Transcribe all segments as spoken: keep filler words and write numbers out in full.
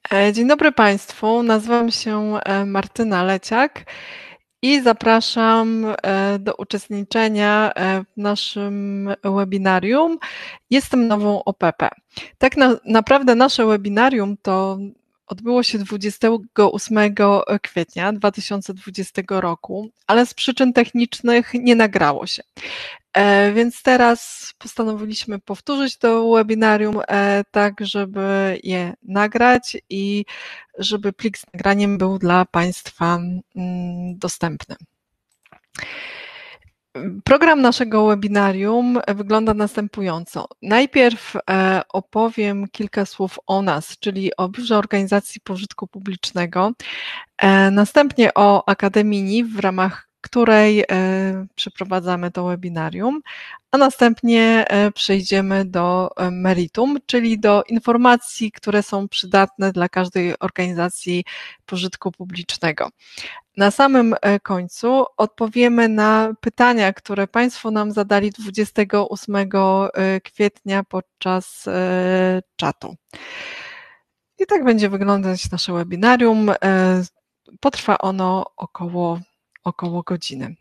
E, Dzień dobry Państwu, nazywam się e, Martyna Leciak i zapraszam e, do uczestniczenia e, w naszym webinarium Jestem nową O P P. Tak na, naprawdę nasze webinarium to odbyło się dwudziestego ósmego kwietnia dwa tysiące dwudziestego roku, ale z przyczyn technicznych nie nagrało się. E, Więc teraz postanowiliśmy powtórzyć to webinarium, e, tak żeby je nagrać i żeby plik z nagraniem był dla Państwa mm, dostępny. Program naszego webinarium wygląda następująco. Najpierw e, opowiem kilka słów o nas, czyli o Biurze Organizacji Pożytku Publicznego, e, następnie o Akademii N I W, w ramach której e, przeprowadzamy to webinarium, a następnie e, przejdziemy do e, meritum, czyli do informacji, które są przydatne dla każdej organizacji pożytku publicznego. Na samym e, końcu odpowiemy na pytania, które Państwo nam zadali dwudziestego ósmego e, kwietnia podczas e, czatu. I tak będzie wyglądać nasze webinarium. E, Potrwa ono około, około godziny.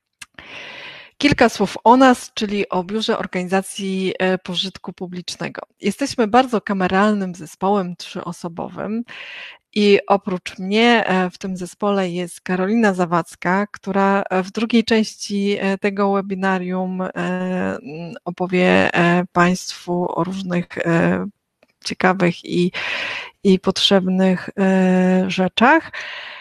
Kilka słów o nas, czyli o Biurze Organizacji Pożytku Publicznego. Jesteśmy bardzo kameralnym zespołem trzyosobowym i oprócz mnie w tym zespole jest Karolina Zawadzka, która w drugiej części tego webinarium opowie Państwu o różnych ciekawych i, i potrzebnych rzeczach.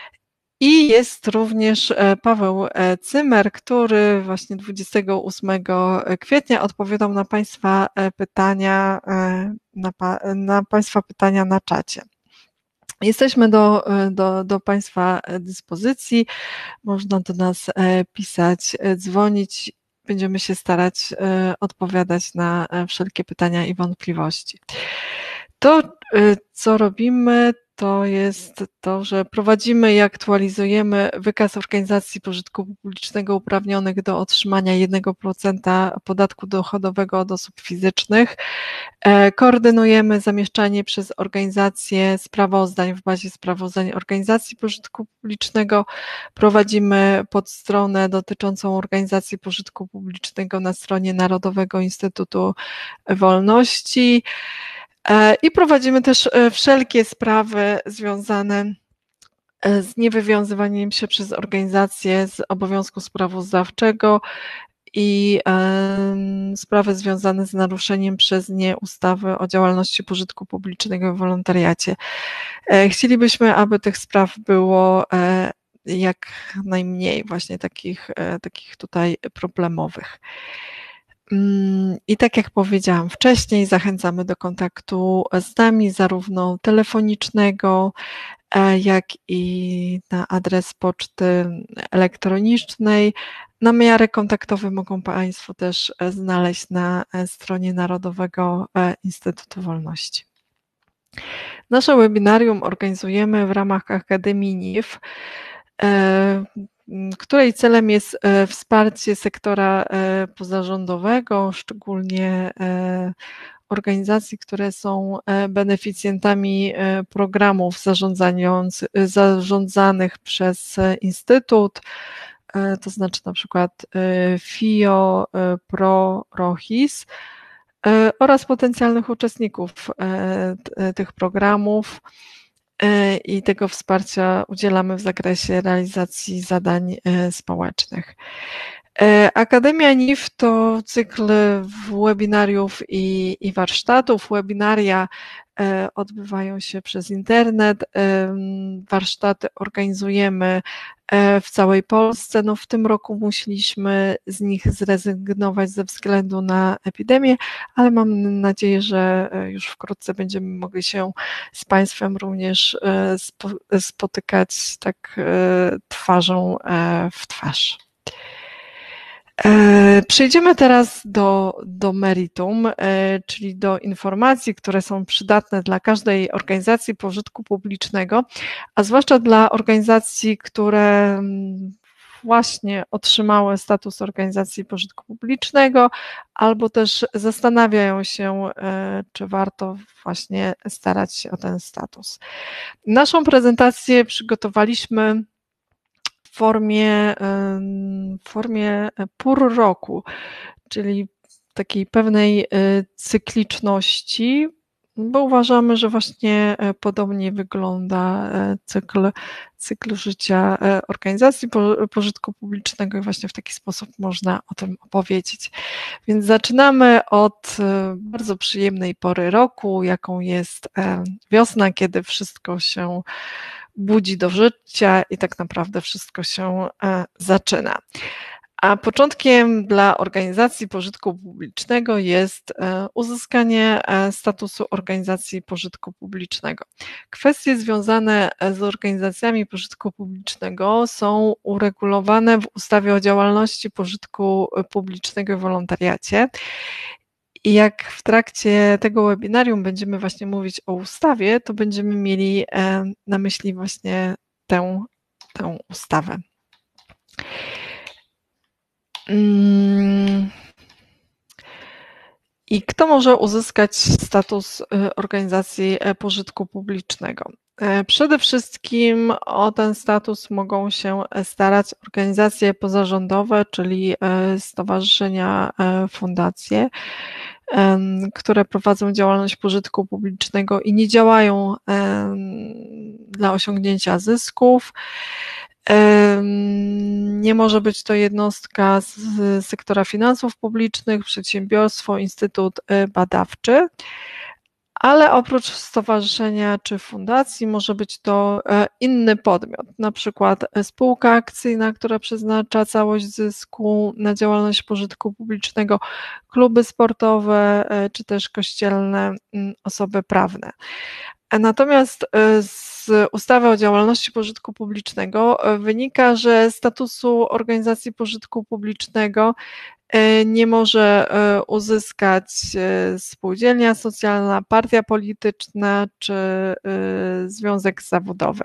I jest również Paweł Cymer, który właśnie dwudziestego ósmego kwietnia odpowiadał na Państwa pytania, na, na Państwa pytania na czacie. Jesteśmy do, do, do Państwa dyspozycji, można do nas pisać, dzwonić, będziemy się starać odpowiadać na wszelkie pytania i wątpliwości. To, co robimy, to jest to, że prowadzimy i aktualizujemy wykaz organizacji pożytku publicznego uprawnionych do otrzymania jednego procenta podatku dochodowego od osób fizycznych. Koordynujemy zamieszczanie przez organizacje sprawozdań w bazie sprawozdań organizacji pożytku publicznego. Prowadzimy podstronę dotyczącą organizacji pożytku publicznego na stronie Narodowego Instytutu Wolności. I prowadzimy też wszelkie sprawy związane z niewywiązywaniem się przez organizacje z obowiązku sprawozdawczego i sprawy związane z naruszeniem przez nie ustawy o działalności pożytku publicznego i wolontariacie. Chcielibyśmy, aby tych spraw było jak najmniej właśnie takich, takich tutaj problemowych. I tak jak powiedziałam wcześniej, zachęcamy do kontaktu z nami zarówno telefonicznego, jak i na adres poczty elektronicznej. Namiary kontaktowe mogą Państwo też znaleźć na stronie Narodowego Instytutu Wolności. Nasze webinarium organizujemy w ramach Akademii N I W, której celem jest wsparcie sektora pozarządowego, szczególnie organizacji, które są beneficjentami programów zarządzanych przez Instytut, to znaczy na przykład F I O, PRO, ROHIS oraz potencjalnych uczestników tych programów. I tego wsparcia udzielamy w zakresie realizacji zadań społecznych. Akademia N I W to cykl webinariów i, i warsztatów. Webinaria odbywają się przez internet, warsztaty organizujemy w całej Polsce. No w tym roku musieliśmy z nich zrezygnować ze względu na epidemię, ale mam nadzieję, że już wkrótce będziemy mogli się z Państwem również spotykać tak twarzą w twarz. Przejdziemy teraz do, do meritum, czyli do informacji, które są przydatne dla każdej organizacji pożytku publicznego, a zwłaszcza dla organizacji, które właśnie otrzymały status organizacji pożytku publicznego, albo też zastanawiają się, czy warto właśnie starać się o ten status. Naszą prezentację przygotowaliśmy w formie, w formie pór roku, czyli takiej pewnej cykliczności, bo uważamy, że właśnie podobnie wygląda cykl, cykl życia organizacji pożytku publicznego i właśnie w taki sposób można o tym opowiedzieć. Więc zaczynamy od bardzo przyjemnej pory roku, jaką jest wiosna, kiedy wszystko się budzi do życia i tak naprawdę wszystko się zaczyna. A początkiem dla organizacji pożytku publicznego jest uzyskanie statusu organizacji pożytku publicznego. Kwestie związane z organizacjami pożytku publicznego są uregulowane w ustawie o działalności pożytku publicznego i wolontariacie. I jak w trakcie tego webinarium będziemy właśnie mówić o ustawie, to będziemy mieli na myśli właśnie tę, tę ustawę. I kto może uzyskać status organizacji pożytku publicznego? Przede wszystkim o ten status mogą się starać organizacje pozarządowe, czyli stowarzyszenia, fundacje, które prowadzą działalność pożytku publicznego i nie działają dla osiągnięcia zysków. Nie może być to jednostka z sektora finansów publicznych, przedsiębiorstwo, instytut badawczy, ale oprócz stowarzyszenia czy fundacji może być to inny podmiot, na przykład spółka akcyjna, która przeznacza całość zysku na działalność pożytku publicznego, kluby sportowe czy też kościelne osoby prawne. Natomiast z ustawy o działalności pożytku publicznego wynika, że statusu organizacji pożytku publicznego nie może uzyskać spółdzielnia socjalna, partia polityczna czy związek zawodowy.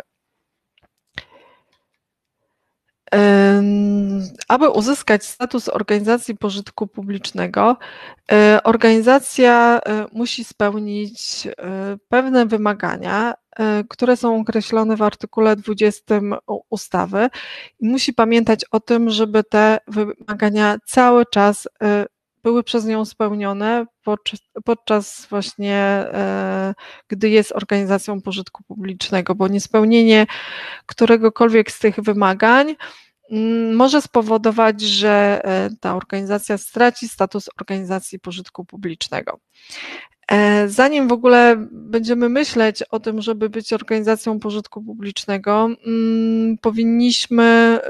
Aby uzyskać status organizacji pożytku publicznego, organizacja musi spełnić pewne wymagania, które są określone w artykule dwudziestym ustawy i musi pamiętać o tym, żeby te wymagania cały czas były przez nią spełnione podczas, podczas właśnie, gdy jest organizacją pożytku publicznego, bo niespełnienie któregokolwiek z tych wymagań może spowodować, że ta organizacja straci status organizacji pożytku publicznego. Zanim w ogóle będziemy myśleć o tym, żeby być organizacją pożytku publicznego, powinniśmy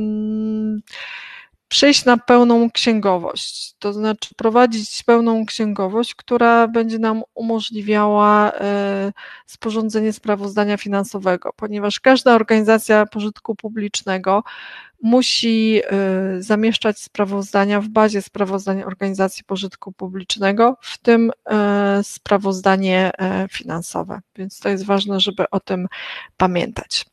przejść na pełną księgowość, to znaczy prowadzić pełną księgowość, która będzie nam umożliwiała sporządzenie sprawozdania finansowego, ponieważ każda organizacja pożytku publicznego musi zamieszczać sprawozdania w bazie sprawozdań organizacji pożytku publicznego, w tym sprawozdanie finansowe, więc to jest ważne, żeby o tym pamiętać.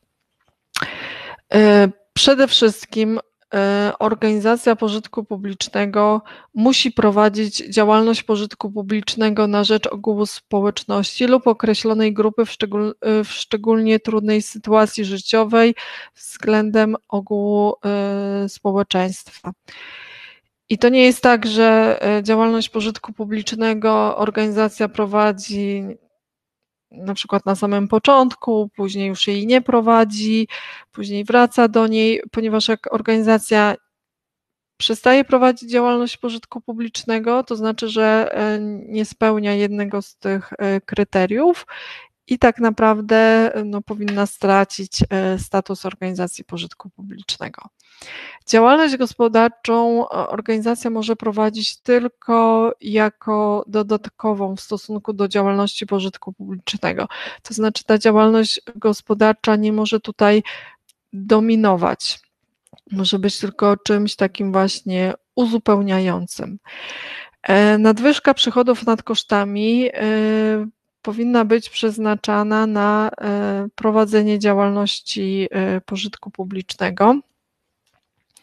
Przede wszystkim organizacja pożytku publicznego musi prowadzić działalność pożytku publicznego na rzecz ogółu społeczności lub określonej grupy w, szczegól, w szczególnie trudnej sytuacji życiowej względem ogółu społeczeństwa. I to nie jest tak, że działalność pożytku publicznego organizacja prowadzi na przykład na samym początku, później już jej nie prowadzi, później wraca do niej, ponieważ jak organizacja przestaje prowadzić działalność pożytku publicznego, to znaczy, że nie spełnia jednego z tych kryteriów i tak naprawdę no, powinna stracić status organizacji pożytku publicznego. Działalność gospodarczą organizacja może prowadzić tylko jako dodatkową w stosunku do działalności pożytku publicznego. To znaczy ta działalność gospodarcza nie może tutaj dominować. Może być tylko czymś takim właśnie uzupełniającym. Nadwyżka przychodów nad kosztami powinna być przeznaczana na prowadzenie działalności pożytku publicznego.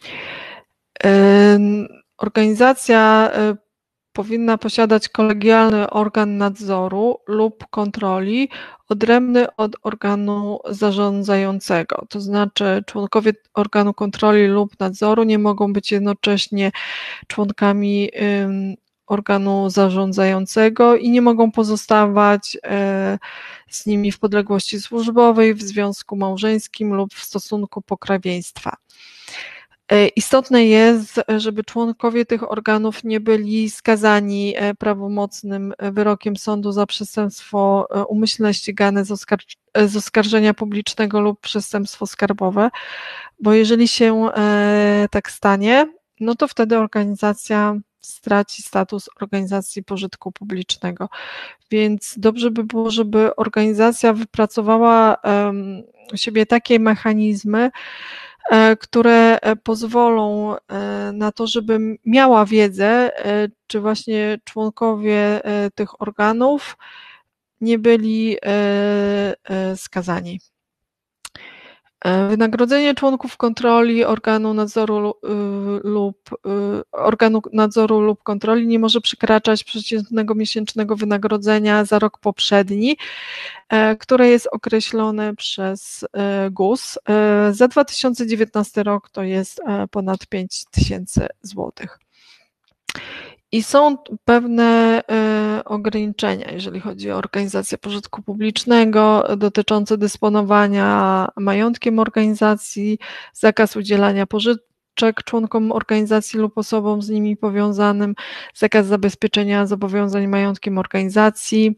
Organizacja powinna posiadać kolegialny organ nadzoru lub kontroli odrębny od organu zarządzającego. To znaczy członkowie organu kontroli lub nadzoru nie mogą być jednocześnie członkami organu zarządzającego i nie mogą pozostawać z nimi w podległości służbowej, w związku małżeńskim lub w stosunku pokrewieństwa. Istotne jest, żeby członkowie tych organów nie byli skazani prawomocnym wyrokiem sądu za przestępstwo umyślne ścigane z, oskarż z oskarżenia publicznego lub przestępstwo skarbowe, bo jeżeli się tak stanie, no to wtedy organizacja straci status organizacji pożytku publicznego. Więc dobrze by było, żeby organizacja wypracowała u siebie takie mechanizmy, które pozwolą na to, żeby miała wiedzę, czy właśnie członkowie tych organów nie byli skazani. Wynagrodzenie członków kontroli organu nadzoru lub organu nadzoru lub kontroli nie może przekraczać przeciętnego miesięcznego wynagrodzenia za rok poprzedni, które jest określone przez G U S. Za dwa tysiące dziewiętnasty rok to jest ponad pięć tysięcy złotych. I są pewne ograniczenia, jeżeli chodzi o organizację pożytku publicznego, dotyczące dysponowania majątkiem organizacji, zakaz udzielania pożyczek członkom organizacji lub osobom z nimi powiązanym, zakaz zabezpieczenia zobowiązań majątkiem organizacji,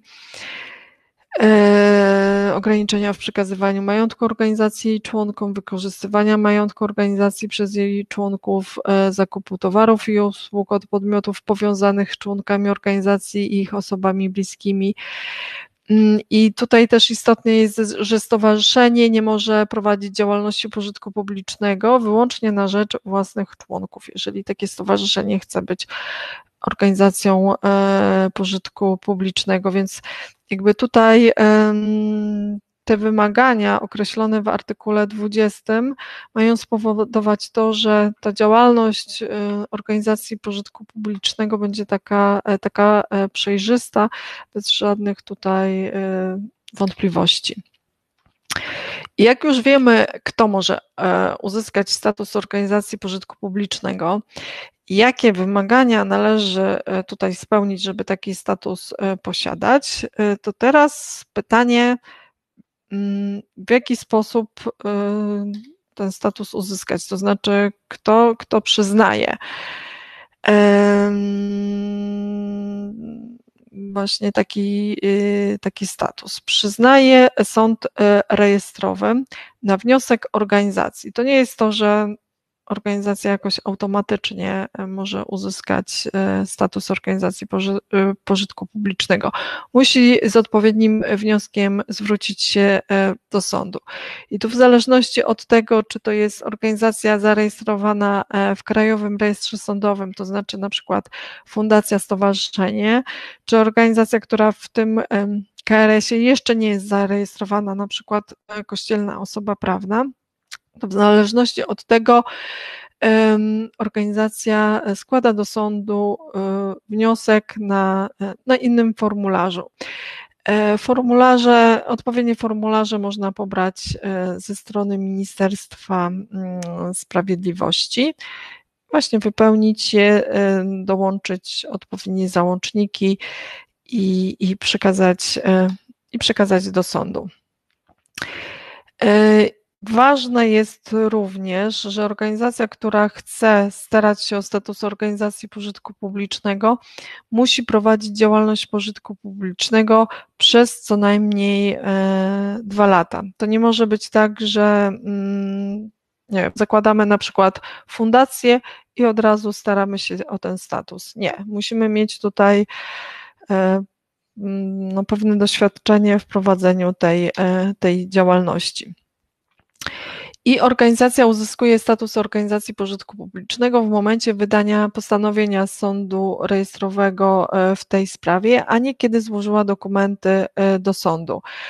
E, ograniczenia w przekazywaniu majątku organizacji członkom, wykorzystywania majątku organizacji przez jej członków, e, zakupu towarów i usług od podmiotów powiązanych z członkami organizacji i ich osobami bliskimi. I tutaj też istotne jest, że stowarzyszenie nie może prowadzić działalności pożytku publicznego wyłącznie na rzecz własnych członków, jeżeli takie stowarzyszenie chce być organizacją pożytku publicznego, więc jakby tutaj te wymagania określone w artykule dwudziestym mają spowodować to, że ta działalność organizacji pożytku publicznego będzie taka, taka przejrzysta, bez żadnych tutaj wątpliwości. Jak już wiemy, kto może uzyskać status organizacji pożytku publicznego, jakie wymagania należy tutaj spełnić, żeby taki status posiadać, to teraz pytanie, w jaki sposób ten status uzyskać, to znaczy kto, kto przyznaje właśnie taki, taki status. Przyznaje sąd rejestrowy na wniosek organizacji. To nie jest to, że organizacja jakoś automatycznie może uzyskać status organizacji pożytku publicznego. Musi z odpowiednim wnioskiem zwrócić się do sądu. I tu w zależności od tego, czy to jest organizacja zarejestrowana w Krajowym Rejestrze Sądowym, to znaczy na przykład fundacja, stowarzyszenie, czy organizacja, która w tym K R S-ie jeszcze nie jest zarejestrowana, na przykład kościelna osoba prawna, to w zależności od tego um, organizacja składa do sądu um, wniosek na, na innym formularzu. Formularze, odpowiednie formularze można pobrać ze strony Ministerstwa Sprawiedliwości, właśnie wypełnić je, dołączyć odpowiednie załączniki i, i, przekazać, i przekazać do sądu. Ważne jest również, że organizacja, która chce starać się o status organizacji pożytku publicznego, musi prowadzić działalność pożytku publicznego przez co najmniej dwa lata. To nie może być tak, że nie wiem, zakładamy na przykład fundację i od razu staramy się o ten status. Nie, musimy mieć tutaj no, pewne doświadczenie w prowadzeniu tej, tej działalności. I organizacja uzyskuje status organizacji pożytku publicznego w momencie wydania postanowienia sądu rejestrowego w tej sprawie, a nie kiedy złożyła dokumenty do sądu.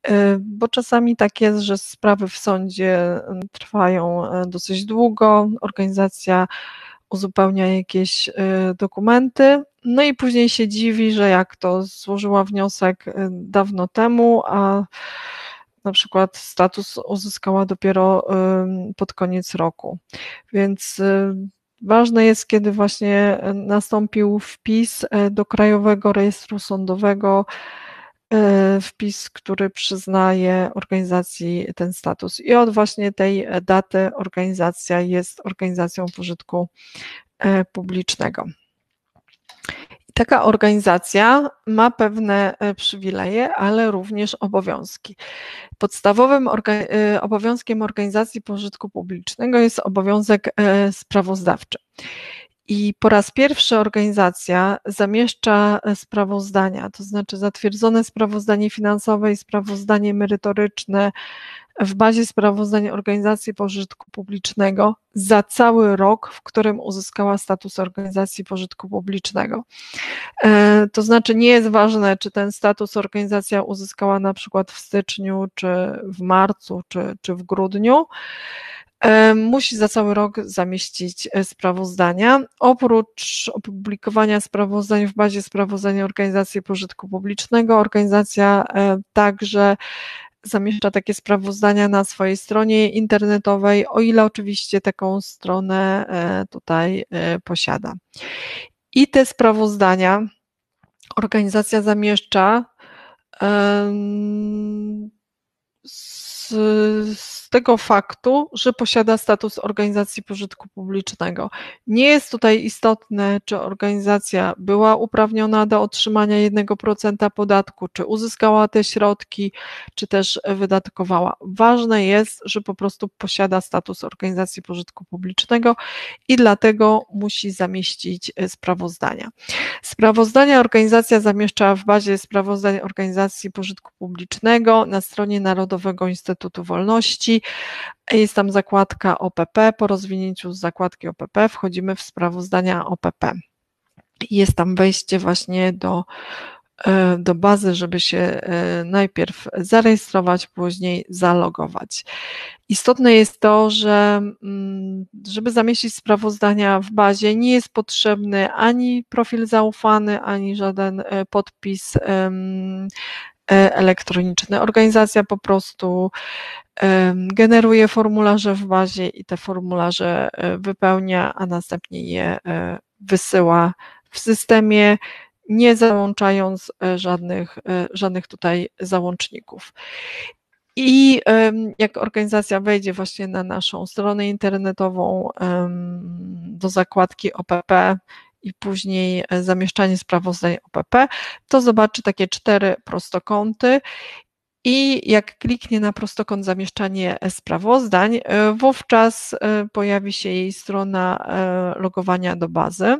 bo czasami tak jest, że sprawy w sądzie trwają dosyć długo, organizacja uzupełnia jakieś dokumenty, no i później się dziwi, że jak to złożyła wniosek dawno temu, a na przykład status uzyskała dopiero pod koniec roku. Więc ważne jest, kiedy właśnie nastąpił wpis do Krajowego Rejestru Sądowego, wpis, który przyznaje organizacji ten status. I od właśnie tej daty organizacja jest organizacją pożytku publicznego. Taka organizacja ma pewne przywileje, ale również obowiązki. Podstawowym orga- obowiązkiem organizacji pożytku publicznego jest obowiązek sprawozdawczy. I po raz pierwszy organizacja zamieszcza sprawozdania, to znaczy zatwierdzone sprawozdanie finansowe i sprawozdanie merytoryczne w bazie sprawozdań organizacji pożytku publicznego za cały rok, w którym uzyskała status organizacji pożytku publicznego. To znaczy nie jest ważne, czy ten status organizacja uzyskała na przykład w styczniu, czy w marcu, czy, czy w grudniu. Musi za cały rok zamieścić sprawozdania. Oprócz opublikowania sprawozdań w bazie sprawozdań organizacji pożytku publicznego, organizacja także zamieszcza takie sprawozdania na swojej stronie internetowej, o ile oczywiście taką stronę tutaj posiada. I te sprawozdania organizacja zamieszcza z, z tego faktu, że posiada status organizacji pożytku publicznego. Nie jest tutaj istotne, czy organizacja była uprawniona do otrzymania jednego procenta podatku, czy uzyskała te środki, czy też wydatkowała. Ważne jest, że po prostu posiada status organizacji pożytku publicznego i dlatego musi zamieścić sprawozdania. Sprawozdania organizacja zamieszcza w bazie sprawozdań organizacji pożytku publicznego na stronie Narodowego Instytutu Wolności. Jest tam zakładka O P P. Po rozwinięciu z zakładki O P P wchodzimy w sprawozdania O P P. Jest tam wejście właśnie do, do bazy, żeby się najpierw zarejestrować, później zalogować. Istotne jest to, że żeby zamieścić sprawozdania w bazie, nie jest potrzebny ani profil zaufany, ani żaden podpis elektroniczny. Organizacja po prostu generuje formularze w bazie i te formularze wypełnia, a następnie je wysyła w systemie, nie załączając żadnych, żadnych tutaj załączników. I jak organizacja wejdzie właśnie na naszą stronę internetową do zakładki O P P i później zamieszczanie sprawozdań O P P, to zobaczy takie cztery prostokąty i jak kliknie na prostokąt zamieszczanie sprawozdań, wówczas pojawi się jej strona logowania do bazy.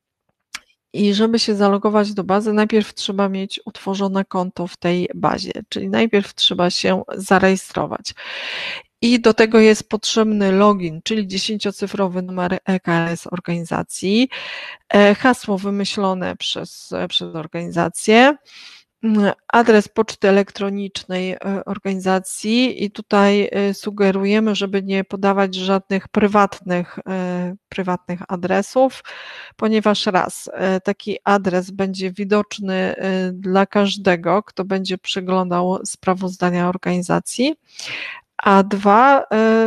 I żeby się zalogować do bazy, najpierw trzeba mieć utworzone konto w tej bazie, czyli najpierw trzeba się zarejestrować. I do tego jest potrzebny login, czyli dziesięciocyfrowy numer E K S organizacji, hasło wymyślone przez, przez organizację, adres poczty elektronicznej organizacji i tutaj sugerujemy, żeby nie podawać żadnych prywatnych, prywatnych adresów, ponieważ raz, taki adres będzie widoczny dla każdego, kto będzie przeglądał sprawozdania organizacji, a dwa,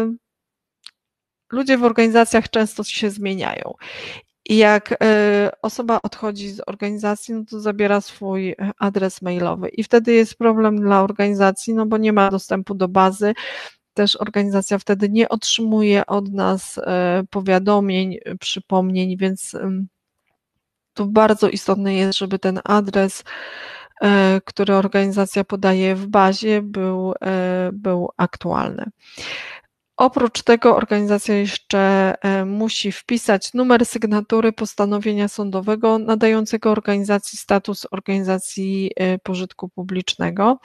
ludzie w organizacjach często się zmieniają. I jak osoba odchodzi z organizacji, no to zabiera swój adres mailowy i wtedy jest problem dla organizacji, no bo nie ma dostępu do bazy, też organizacja wtedy nie otrzymuje od nas powiadomień, przypomnień, więc tu bardzo istotne jest, żeby ten adres, który organizacja podaje w bazie, był, był aktualny. Oprócz tego organizacja jeszcze musi wpisać numer sygnatury postanowienia sądowego nadającego organizacji status organizacji pożytku publicznego.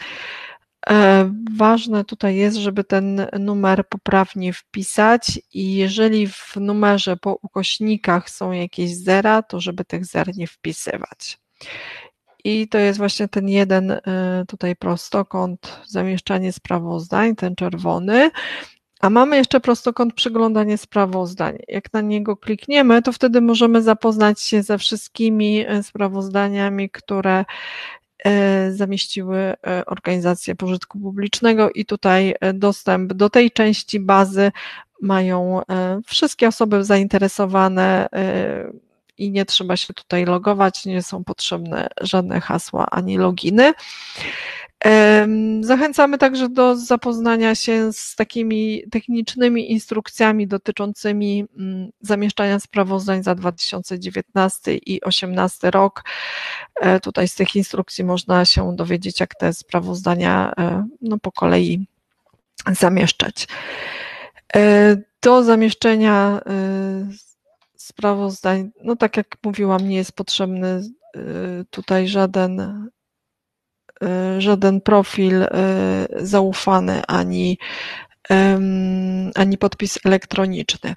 Ważne tutaj jest, żeby ten numer poprawnie wpisać i jeżeli w numerze po ukośnikach są jakieś zera, to żeby tych zer nie wpisywać. i to jest właśnie ten jeden tutaj prostokąt, zamieszczanie sprawozdań, ten czerwony. A mamy jeszcze prostokąt przeglądanie sprawozdań. Jak na niego klikniemy, to wtedy możemy zapoznać się ze wszystkimi sprawozdaniami, które zamieściły organizacje pożytku publicznego i tutaj dostęp do tej części bazy mają wszystkie osoby zainteresowane i nie trzeba się tutaj logować, nie są potrzebne żadne hasła ani loginy. Zachęcamy także do zapoznania się z takimi technicznymi instrukcjami dotyczącymi zamieszczania sprawozdań za dwa tysiące dziewiętnasty i dwa tysiące osiemnasty rok. Tutaj z tych instrukcji można się dowiedzieć, jak te sprawozdania no, po kolei zamieszczać. Do zamieszczenia sprawozdań, no tak jak mówiłam, nie jest potrzebny tutaj żaden żaden profil zaufany ani, ani podpis elektroniczny.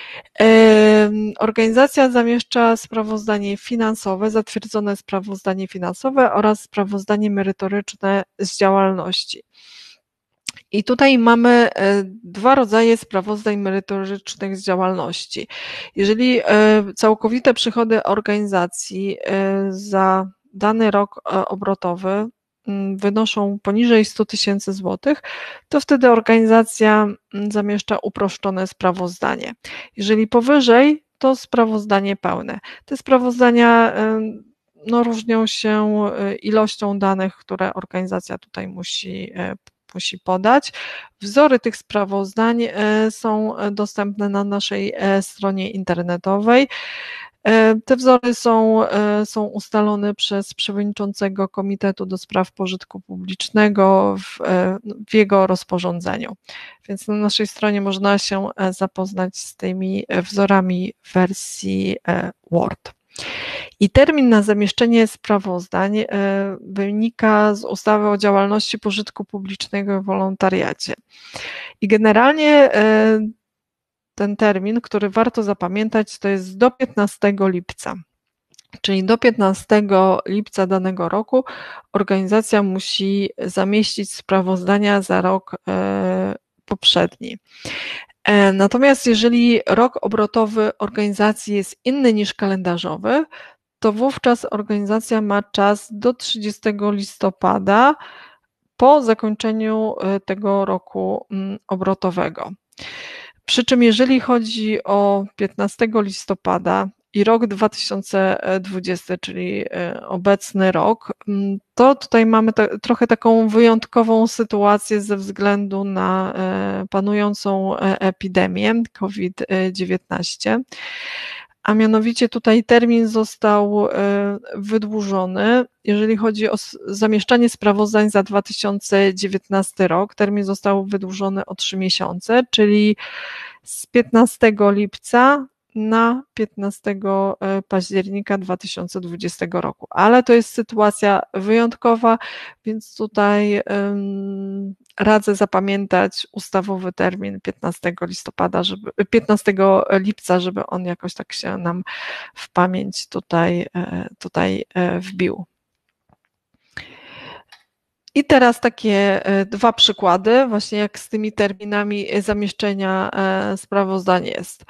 Organizacja zamieszcza sprawozdanie finansowe, zatwierdzone sprawozdanie finansowe oraz sprawozdanie merytoryczne z działalności. I tutaj mamy dwa rodzaje sprawozdań merytorycznych z działalności. Jeżeli całkowite przychody organizacji za dany rok obrotowy wynoszą poniżej stu tysięcy złotych, to wtedy organizacja zamieszcza uproszczone sprawozdanie. Jeżeli powyżej, to sprawozdanie pełne. Te sprawozdania no, różnią się ilością danych, które organizacja tutaj musi musi podać. Wzory tych sprawozdań są dostępne na naszej stronie internetowej. Te wzory są, są ustalone przez przewodniczącego Komitetu do Spraw Pożytku Publicznego w, w jego rozporządzeniu. Więc na naszej stronie można się zapoznać z tymi wzorami w wersji Word. I termin na zamieszczenie sprawozdań wynika z ustawy o działalności pożytku publicznego i wolontariacie. I generalnie ten termin, który warto zapamiętać, to jest do piętnastego lipca. Czyli do piętnastego lipca danego roku organizacja musi zamieścić sprawozdania za rok poprzedni. Natomiast jeżeli rok obrotowy organizacji jest inny niż kalendarzowy, to wówczas organizacja ma czas do trzydziestego listopada po zakończeniu tego roku obrotowego. Przy czym jeżeli chodzi o piętnastego listopada i rok dwa tysiące dwudziesty, czyli obecny rok, to tutaj mamy te, trochę taką wyjątkową sytuację ze względu na panującą epidemię COVID dziewiętnaście. A mianowicie tutaj termin został wydłużony. Jeżeli chodzi o zamieszczanie sprawozdań za dwa tysiące dziewiętnasty rok, termin został wydłużony o trzy miesiące, czyli z piętnastego lipca na piętnastego października dwa tysiące dwudziestego roku. Ale to jest sytuacja wyjątkowa, więc tutaj um, radzę zapamiętać ustawowy termin piętnastego listopada, żeby, piętnastego lipca, żeby on jakoś tak się nam w pamięć tutaj, tutaj wbił. I teraz takie dwa przykłady, właśnie jak z tymi terminami zamieszczenia sprawozdań jest.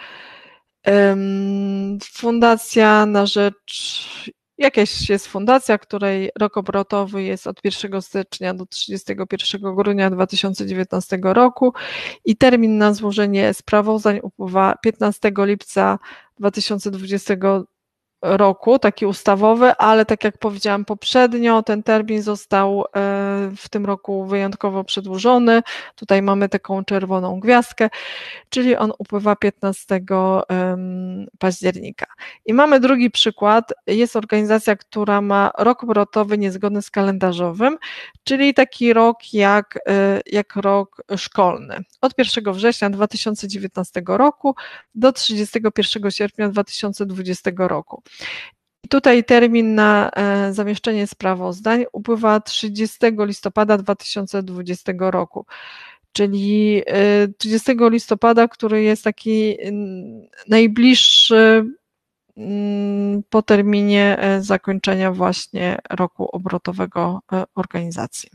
Fundacja na rzecz, jakaś jest fundacja, której rok obrotowy jest od pierwszego stycznia do trzydziestego pierwszego grudnia dwa tysiące dziewiętnastego roku i termin na złożenie sprawozdań upływa piętnastego lipca dwa tysiące dwudziestego roku, taki ustawowy, ale tak jak powiedziałam poprzednio, ten termin został w tym roku wyjątkowo przedłużony. Tutaj mamy taką czerwoną gwiazdkę, czyli on upływa piętnastego października. I mamy drugi przykład. Jest organizacja, która ma rok obrotowy niezgodny z kalendarzowym, czyli taki rok jak, jak rok szkolny. Od pierwszego września dwa tysiące dziewiętnastego roku do trzydziestego pierwszego sierpnia dwa tysiące dwudziestego roku. I tutaj termin na zamieszczenie sprawozdań upływa trzydziestego listopada dwa tysiące dwudziestego roku. Czyli trzydziestego listopada, który jest taki najbliższy po terminie zakończenia właśnie roku obrotowego organizacji.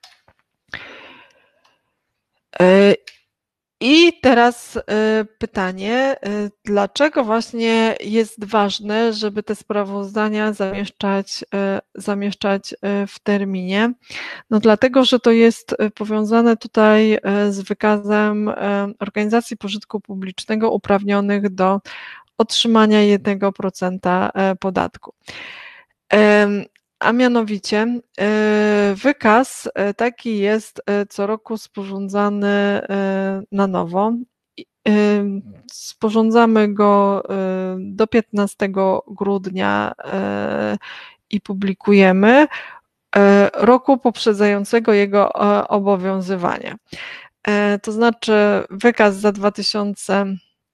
I teraz pytanie, dlaczego właśnie jest ważne, żeby te sprawozdania zamieszczać, zamieszczać w terminie? No dlatego, że to jest powiązane tutaj z wykazem organizacji pożytku publicznego uprawnionych do otrzymania jednego procenta podatku. A mianowicie wykaz taki jest co roku sporządzany na nowo. Sporządzamy go do piętnastego grudnia i publikujemy roku poprzedzającego jego obowiązywanie. To znaczy wykaz za dwa tysiące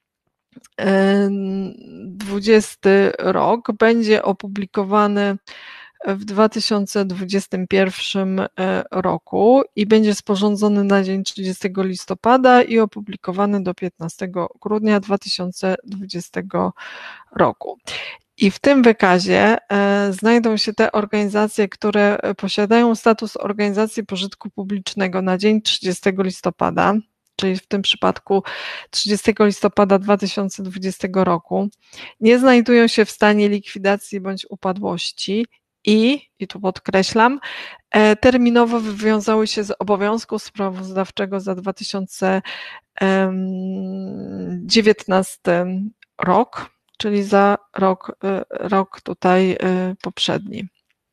dwudziesty rok będzie opublikowany w dwa tysiące dwudziestym pierwszym roku i będzie sporządzony na dzień trzydziestego listopada i opublikowany do piętnastego grudnia dwa tysiące dwudziestego roku. I w tym wykazie znajdą się te organizacje, które posiadają status organizacji pożytku publicznego na dzień trzydziestego listopada, czyli w tym przypadku trzydziestego listopada dwa tysiące dwudziestego roku, nie znajdują się w stanie likwidacji bądź upadłości i, i tu podkreślam, terminowo wywiązały się z obowiązku sprawozdawczego za dwa tysiące dziewiętnasty rok, czyli za rok, rok tutaj poprzedni.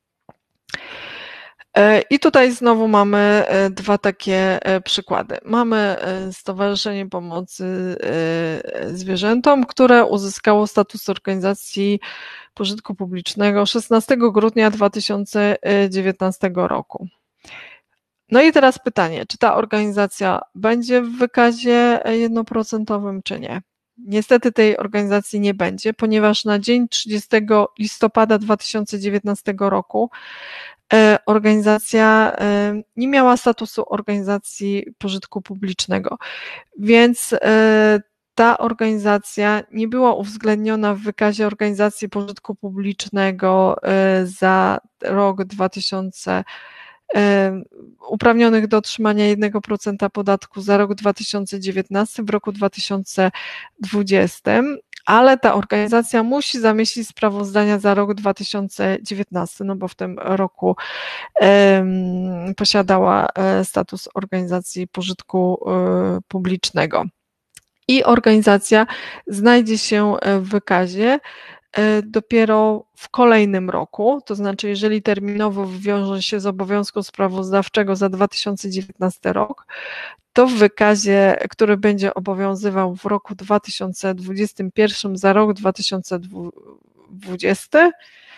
I tutaj znowu mamy dwa takie przykłady. Mamy Stowarzyszenie Pomocy Zwierzętom, które uzyskało status organizacji pożytku publicznego szesnastego grudnia dwa tysiące dziewiętnastego roku. No i teraz pytanie, czy ta organizacja będzie w wykazie jednoprocentowym, czy nie? Niestety tej organizacji nie będzie, ponieważ na dzień trzydziestego listopada dwa tysiące dziewiętnastego roku organizacja nie miała statusu organizacji pożytku publicznego, więc ta organizacja nie była uwzględniona w wykazie organizacji pożytku publicznego za rok dwa tysiące uprawnionych do otrzymania jednego procenta podatku za rok dwa tysiące dziewiętnasty w roku dwa tysiące dwudziestym, ale ta organizacja musi zamieścić sprawozdania za rok dwa tysiące dziewiętnasty, no bo w tym roku um, posiadała status organizacji pożytku um, publicznego. I organizacja znajdzie się w wykazie dopiero w kolejnym roku, to znaczy jeżeli terminowo wywiąże się z obowiązku sprawozdawczego za dwa tysiące dziewiętnasty rok, to w wykazie, który będzie obowiązywał w roku dwa tysiące dwudziestym pierwszym za rok dwa tysiące dwudziesty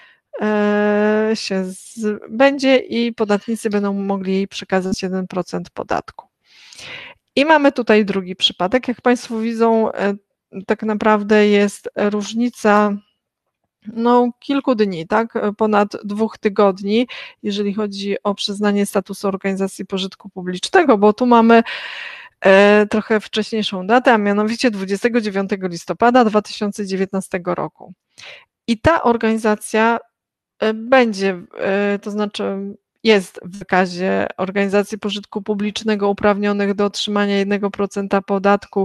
się z, będzie i podatnicy będą mogli jej przekazać jeden procent podatku. I mamy tutaj drugi przypadek. Jak Państwo widzą, tak naprawdę jest różnica no, kilku dni, tak, ponad dwóch tygodni, jeżeli chodzi o przyznanie statusu organizacji pożytku publicznego, bo tu mamy e, trochę wcześniejszą datę, a mianowicie dwudziestego dziewiątego listopada dwa tysiące dziewiętnastego roku. I ta organizacja będzie, e, to znaczy jest w wykazie organizacji pożytku publicznego uprawnionych do otrzymania jednego procenta podatku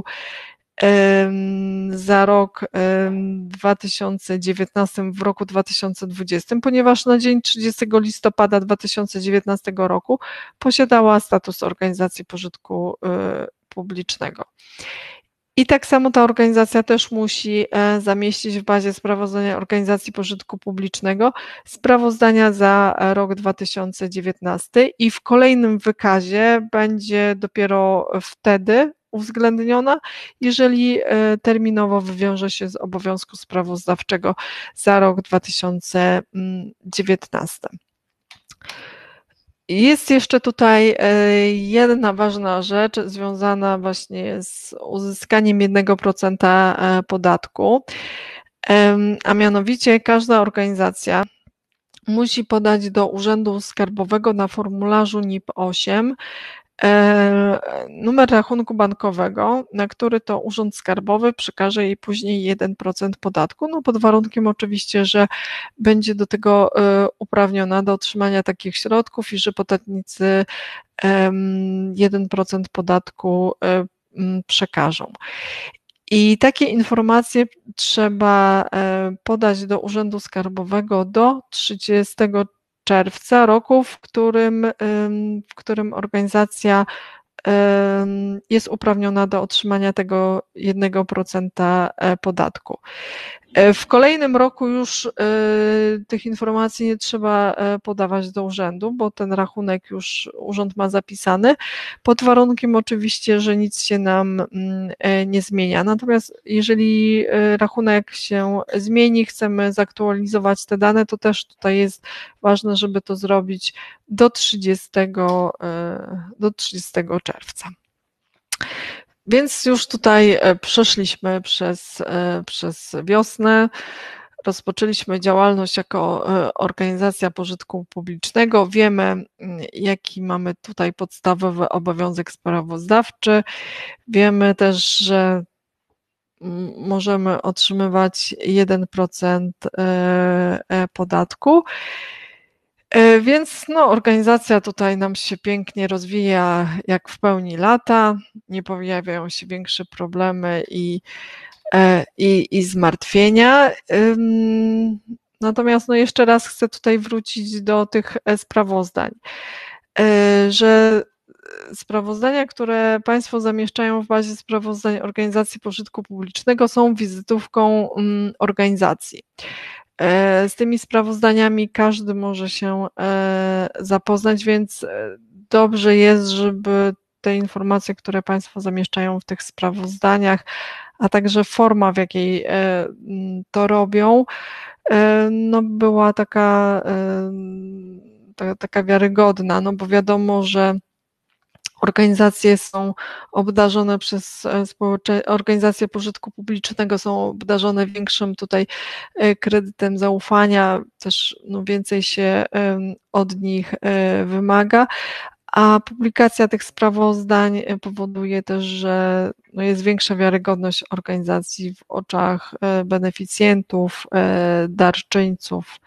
za rok dwa tysiące dziewiętnasty w roku dwa tysiące dwudziestym, ponieważ na dzień trzydziestego listopada dwa tysiące dziewiętnastego roku posiadała status organizacji pożytku publicznego. I tak samo ta organizacja też musi zamieścić w bazie sprawozdania organizacji pożytku publicznego sprawozdania za rok dwa tysiące dziewiętnasty i w kolejnym wykazie będzie dopiero wtedy uwzględniona, jeżeli terminowo wywiąże się z obowiązku sprawozdawczego za rok dwa tysiące dziewiętnasty. Jest jeszcze tutaj jedna ważna rzecz związana właśnie z uzyskaniem jednego procenta podatku, a mianowicie każda organizacja musi podać do Urzędu Skarbowego na formularzu N I P osiem numer rachunku bankowego, na który to Urząd Skarbowy przekaże jej później jeden procent podatku, no pod warunkiem oczywiście, że będzie do tego uprawniona do otrzymania takich środków i że podatnicy jeden procent podatku przekażą. I takie informacje trzeba podać do Urzędu Skarbowego do trzydziestego czerwca roku, w którym, w którym organizacja jest uprawniona do otrzymania tego jednego procenta podatku. W kolejnym roku już tych informacji nie trzeba podawać do urzędu, bo ten rachunek już urząd ma zapisany, pod warunkiem oczywiście, że nic się nam nie zmienia. Natomiast jeżeli rachunek się zmieni, chcemy zaktualizować te dane, to też tutaj jest ważne, żeby to zrobić do trzydziestego, do trzydziestego czerwca. Więc już tutaj przeszliśmy przez, przez wiosnę, rozpoczęliśmy działalność jako organizacja pożytku publicznego, wiemy, jaki mamy tutaj podstawowy obowiązek sprawozdawczy, wiemy też, że możemy otrzymywać jeden procent podatku. Więc no, organizacja tutaj nam się pięknie rozwija, jak w pełni lata, nie pojawiają się większe problemy i, i, i zmartwienia. Natomiast no, jeszcze raz chcę tutaj wrócić do tych sprawozdań, że sprawozdania, które Państwo zamieszczają w bazie sprawozdań organizacji pożytku publicznego, są wizytówką organizacji. Z tymi sprawozdaniami każdy może się zapoznać, więc dobrze jest, żeby te informacje, które Państwo zamieszczają w tych sprawozdaniach, a także forma, w jakiej to robią, no była taka, taka wiarygodna, no bo wiadomo, że organizacje są obdarzone przez społecze... organizacje pożytku publicznego są obdarzone większym tutaj kredytem zaufania, też no więcej się od nich wymaga, a publikacja tych sprawozdań powoduje też, że no jest większa wiarygodność organizacji w oczach beneficjentów, darczyńców.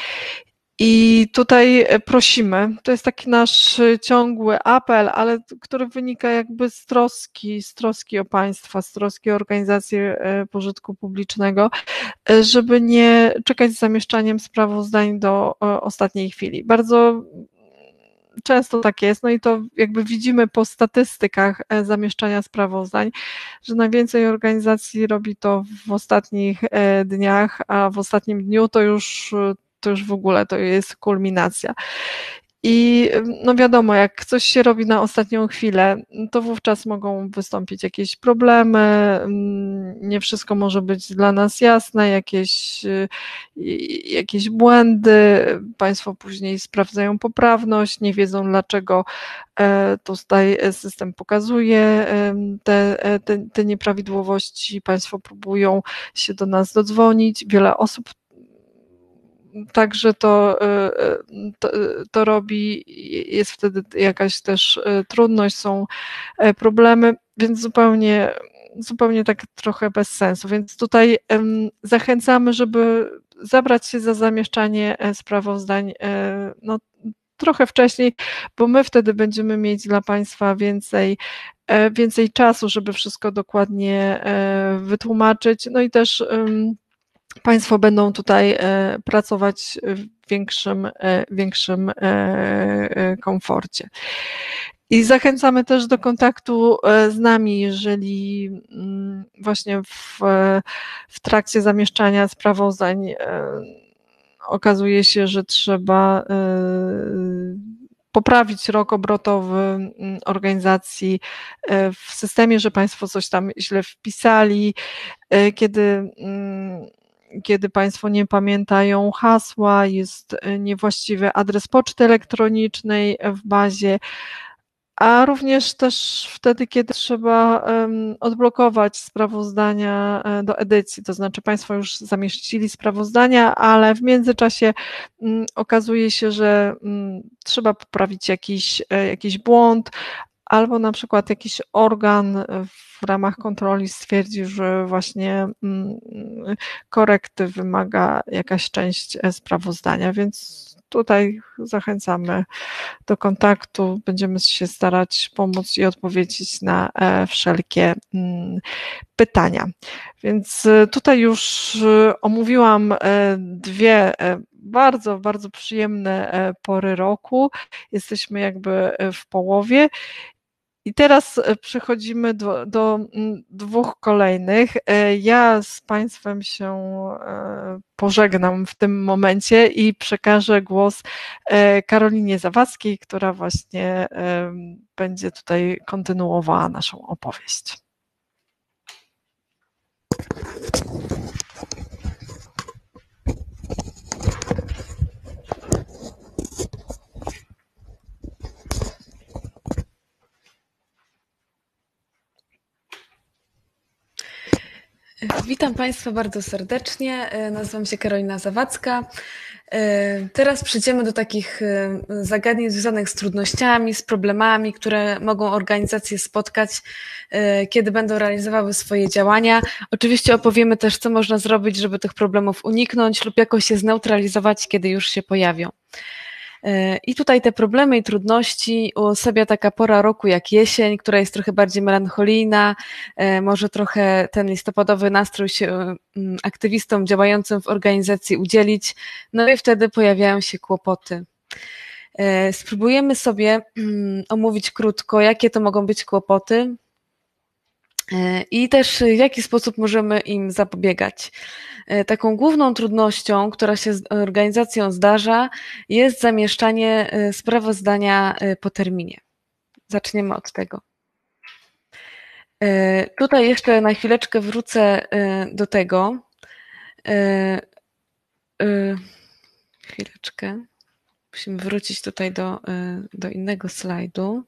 I tutaj prosimy, to jest taki nasz ciągły apel, ale który wynika jakby z troski, z troski o państwa, z troski o organizacje pożytku publicznego, żeby nie czekać z zamieszczaniem sprawozdań do ostatniej chwili. Bardzo często tak jest, no i to jakby widzimy po statystykach zamieszczania sprawozdań, że najwięcej organizacji robi to w ostatnich dniach, a w ostatnim dniu to już to już w ogóle to jest kulminacja. I no wiadomo, jak coś się robi na ostatnią chwilę, to wówczas mogą wystąpić jakieś problemy, nie wszystko może być dla nas jasne, jakieś, jakieś błędy, Państwo później sprawdzają poprawność, nie wiedzą dlaczego tutaj system pokazuje te, te, te nieprawidłowości, Państwo próbują się do nas dodzwonić, wiele osób Także to, to, to robi, jest wtedy jakaś też trudność, są problemy, więc zupełnie, zupełnie tak trochę bez sensu. Więc tutaj zachęcamy, żeby zabrać się za zamieszczanie sprawozdań no, trochę wcześniej, bo my wtedy będziemy mieć dla Państwa więcej, więcej czasu, żeby wszystko dokładnie wytłumaczyć. No i też Państwo będą tutaj pracować w większym, większym komforcie. I zachęcamy też do kontaktu z nami, jeżeli właśnie w, w trakcie zamieszczania sprawozdań okazuje się, że trzeba poprawić rok obrotowy organizacji w systemie, że Państwo coś tam źle wpisali, kiedy kiedy Państwo nie pamiętają hasła, jest niewłaściwy adres poczty elektronicznej w bazie, a również też wtedy, kiedy trzeba odblokować sprawozdania do edycji, to znaczy Państwo już zamieścili sprawozdania, ale w międzyczasie okazuje się, że trzeba poprawić jakiś, jakiś błąd, albo na przykład jakiś organ w ramach kontroli stwierdzi, że właśnie korekty wymaga jakaś część sprawozdania, więc tutaj zachęcamy do kontaktu, będziemy się starać pomóc i odpowiedzieć na wszelkie pytania. Więc tutaj już omówiłam dwie bardzo, bardzo przyjemne pory roku. Jesteśmy jakby w połowie. I teraz przechodzimy do, do dwóch kolejnych. Ja z Państwem się pożegnam w tym momencie i przekażę głos Karolinie Zawadzkiej, która właśnie będzie tutaj kontynuowała naszą opowieść. Witam Państwa bardzo serdecznie. Nazywam się Karolina Zawadzka. Teraz przejdziemy do takich zagadnień związanych z trudnościami, z problemami, które mogą organizacje spotkać, kiedy będą realizowały swoje działania. Oczywiście opowiemy też, co można zrobić, żeby tych problemów uniknąć lub jakoś je zneutralizować, kiedy już się pojawią. I tutaj te problemy i trudności uosabia taka pora roku jak jesień, która jest trochę bardziej melancholijna, może trochę ten listopadowy nastrój się aktywistom działającym w organizacji udzielić, no i wtedy pojawiają się kłopoty. Spróbujemy sobie omówić krótko, jakie to mogą być kłopoty i też w jaki sposób możemy im zapobiegać. Taką główną trudnością, która się z organizacją zdarza, jest zamieszczanie sprawozdania po terminie. Zaczniemy od tego. Tutaj jeszcze na chwileczkę wrócę do tego. Chwileczkę. Musimy wrócić tutaj do, do innego slajdu.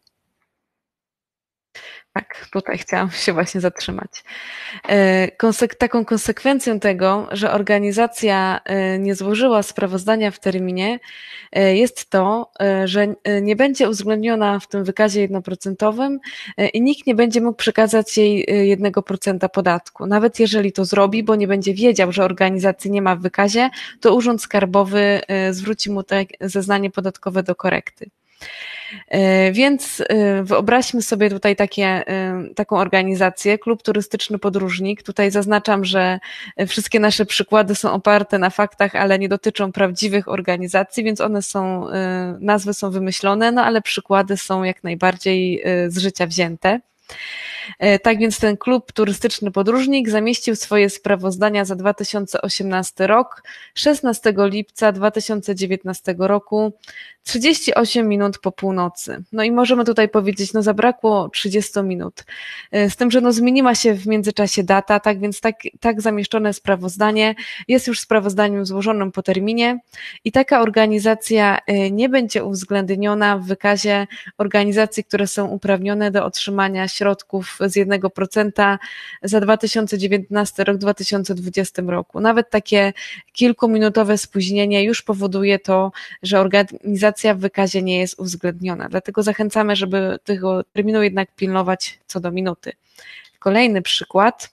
Tak, tutaj chciałam się właśnie zatrzymać. Konsek- taką konsekwencją tego, że organizacja nie złożyła sprawozdania w terminie, jest to, że nie będzie uwzględniona w tym wykazie jednoprocentowym i nikt nie będzie mógł przekazać jej jednego procenta podatku. Nawet jeżeli to zrobi, bo nie będzie wiedział, że organizacji nie ma w wykazie, to Urząd Skarbowy zwróci mu te zeznanie podatkowe do korekty. Więc wyobraźmy sobie tutaj takie, taką organizację, Klub Turystyczny Podróżnik. Tutaj zaznaczam, że wszystkie nasze przykłady są oparte na faktach, ale nie dotyczą prawdziwych organizacji, więc one są, nazwy są wymyślone, no ale przykłady są jak najbardziej z życia wzięte. Tak więc ten Klub Turystyczny Podróżnik zamieścił swoje sprawozdania za dwa tysiące osiemnasty rok szesnastego lipca dwa tysiące dziewiętnastego roku, trzydzieści osiem minut po północy. No i możemy tutaj powiedzieć, no zabrakło trzydzieści minut. Z tym, że no zmieniła się w międzyczasie data, tak więc tak, tak zamieszczone sprawozdanie jest już sprawozdaniem złożonym po terminie i taka organizacja nie będzie uwzględniona w wykazie organizacji, które są uprawnione do otrzymania środków z jednego procenta za dwa tysiące dziewiętnasty rok, dwa tysiące dwudziestym roku. Nawet takie kilkuminutowe spóźnienie już powoduje to, że organizacja w wykazie nie jest uwzględniona. Dlatego zachęcamy, żeby tego terminu jednak pilnować co do minuty. Kolejny przykład.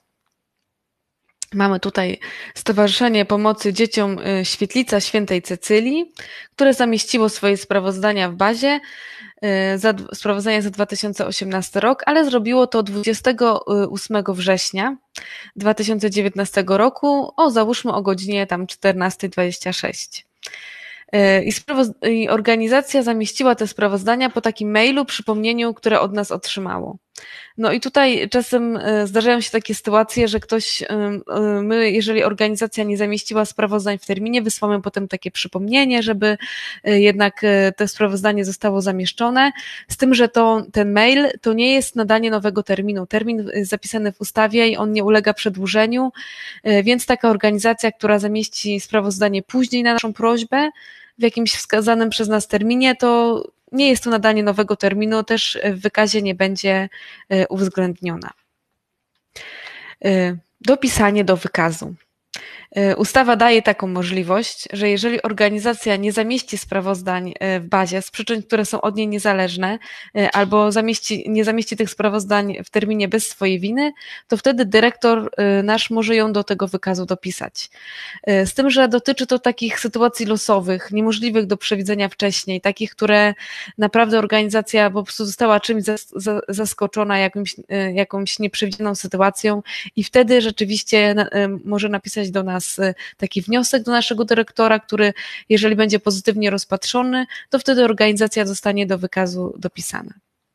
Mamy tutaj Stowarzyszenie Pomocy Dzieciom Świetlica Świętej Cecylii, które zamieściło swoje sprawozdania w bazie, za, sprawozdania za dwa tysiące osiemnasty rok, ale zrobiło to dwudziestego ósmego września dwa tysiące dziewiętnastego roku, o załóżmy o godzinie tam czternasta dwadzieścia sześć. I, I organizacja zamieściła te sprawozdania po takim mailu, przypomnieniu, które od nas otrzymało. No i tutaj czasem zdarzają się takie sytuacje, że ktoś, my, jeżeli organizacja nie zamieściła sprawozdań w terminie, wysłamy potem takie przypomnienie, żeby jednak to sprawozdanie zostało zamieszczone, z tym, że to, ten mail to nie jest nadanie nowego terminu. Termin jest zapisany w ustawie i on nie ulega przedłużeniu, więc taka organizacja, która zamieści sprawozdanie później na naszą prośbę, w jakimś wskazanym przez nas terminie, to nie jest to nadanie nowego terminu, też w wykazie nie będzie uwzględniona. Dopisanie do wykazu. Ustawa daje taką możliwość, że jeżeli organizacja nie zamieści sprawozdań w bazie z przyczyn, które są od niej niezależne, albo zamieści, nie zamieści tych sprawozdań w terminie bez swojej winy, to wtedy dyrektor nasz może ją do tego wykazu dopisać. Z tym, że dotyczy to takich sytuacji losowych, niemożliwych do przewidzenia wcześniej, takich, które naprawdę organizacja po prostu została czymś zaskoczona, jakimś, jakąś nieprzewidzianą sytuacją i wtedy rzeczywiście może napisać do nas taki wniosek do naszego dyrektora, który jeżeli będzie pozytywnie rozpatrzony, to wtedy organizacja zostanie do wykazu dopisana.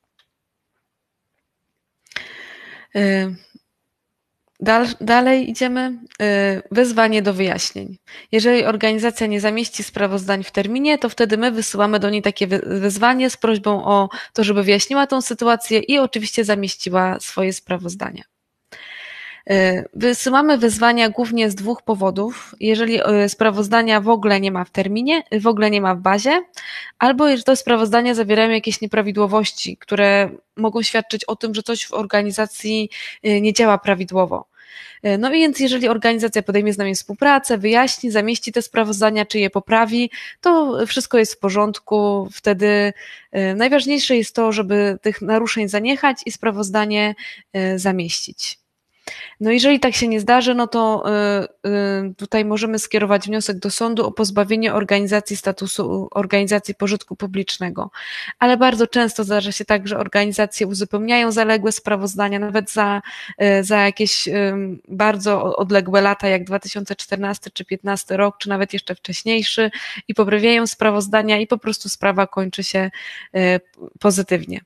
Dalej idziemy. Wezwanie do wyjaśnień. Jeżeli organizacja nie zamieści sprawozdań w terminie, to wtedy my wysyłamy do niej takie wezwanie z prośbą o to, żeby wyjaśniła tą sytuację i oczywiście zamieściła swoje sprawozdania. Wysyłamy wezwania głównie z dwóch powodów. Jeżeli sprawozdania w ogóle nie ma w terminie, w ogóle nie ma w bazie, albo jeżeli te sprawozdania zawierają jakieś nieprawidłowości, które mogą świadczyć o tym, że coś w organizacji nie działa prawidłowo. No więc jeżeli organizacja podejmie z nami współpracę, wyjaśni, zamieści te sprawozdania, czy je poprawi, to wszystko jest w porządku. Wtedy najważniejsze jest to, żeby tych naruszeń zaniechać i sprawozdanie zamieścić. No jeżeli tak się nie zdarzy, no to tutaj możemy skierować wniosek do sądu o pozbawienie organizacji statusu organizacji pożytku publicznego. Ale bardzo często zdarza się tak, że organizacje uzupełniają zaległe sprawozdania, nawet za, za jakieś bardzo odległe lata, jak dwa tysiące czternasty czy piętnasty rok, czy nawet jeszcze wcześniejszy i poprawiają sprawozdania i po prostu sprawa kończy się pozytywnie.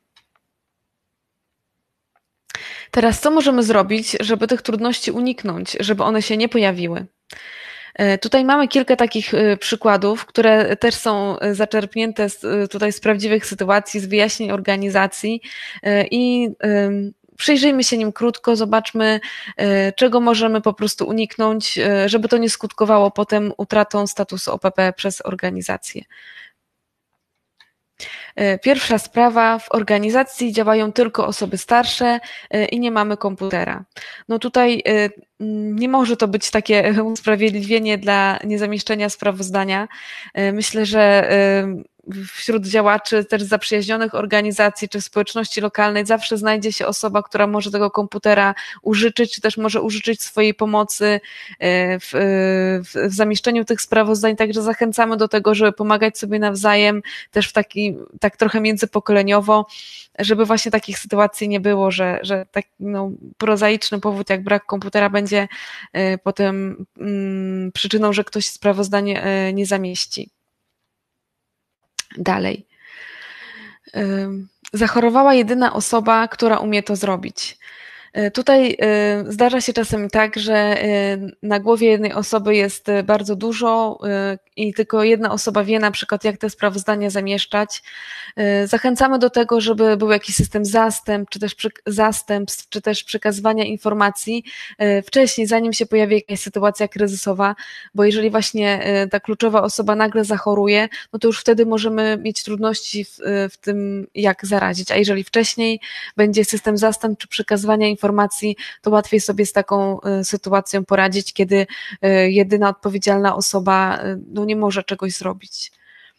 Teraz co możemy zrobić, żeby tych trudności uniknąć, żeby one się nie pojawiły? Tutaj mamy kilka takich przykładów, które też są zaczerpnięte z, tutaj z prawdziwych sytuacji, z wyjaśnień organizacji i przyjrzyjmy się nim krótko, zobaczmy, czego możemy po prostu uniknąć, żeby to nie skutkowało potem utratą statusu O P P przez organizację. Pierwsza sprawa, w organizacji działają tylko osoby starsze i nie mamy komputera. No tutaj nie może to być takie usprawiedliwienie dla niezamieszczenia sprawozdania. Myślę, że wśród działaczy też zaprzyjaźnionych organizacji czy społeczności lokalnej zawsze znajdzie się osoba, która może tego komputera użyczyć, czy też może użyczyć swojej pomocy w, w, w zamieszczeniu tych sprawozdań, także zachęcamy do tego, żeby pomagać sobie nawzajem, też w taki, tak trochę międzypokoleniowo, żeby właśnie takich sytuacji nie było, że, że taki no, prozaiczny powód jak brak komputera będzie potem mm, przyczyną, że ktoś sprawozdanie nie zamieści. Dalej. Zachorowała jedyna osoba, która umie to zrobić. Tutaj zdarza się czasem tak, że na głowie jednej osoby jest bardzo dużo i tylko jedna osoba wie na przykład, jak te sprawozdania zamieszczać. Zachęcamy do tego, żeby był jakiś system zastęp, czy też zastępstw, czy też przekazywania informacji wcześniej, zanim się pojawi jakaś sytuacja kryzysowa, bo jeżeli właśnie ta kluczowa osoba nagle zachoruje, no to już wtedy możemy mieć trudności w, w tym, jak zaradzić, a jeżeli wcześniej będzie system zastępstw, czy przekazywania informacji, informacji, to łatwiej sobie z taką sytuacją poradzić, kiedy jedyna odpowiedzialna osoba no, nie może czegoś zrobić.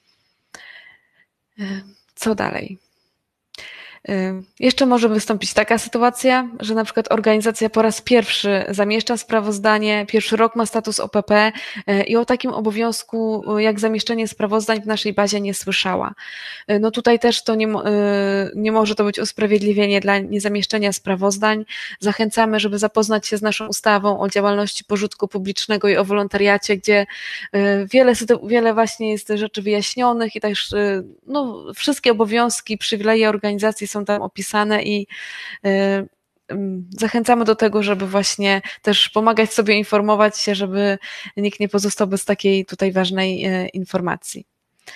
Co dalej? Jeszcze może wystąpić taka sytuacja, że na przykład organizacja po raz pierwszy zamieszcza sprawozdanie, pierwszy rok ma status O P P i o takim obowiązku jak zamieszczenie sprawozdań w naszej bazie nie słyszała. No tutaj też to nie, nie może to być usprawiedliwienie dla niezamieszczenia sprawozdań. Zachęcamy, żeby zapoznać się z naszą ustawą o działalności pożytku publicznego i o wolontariacie, gdzie wiele, wiele właśnie jest rzeczy wyjaśnionych i też no, wszystkie obowiązki, przywileje organizacji są tam opisane i zachęcamy do tego, żeby właśnie też pomagać sobie informować się, żeby nikt nie pozostał bez takiej tutaj ważnej informacji.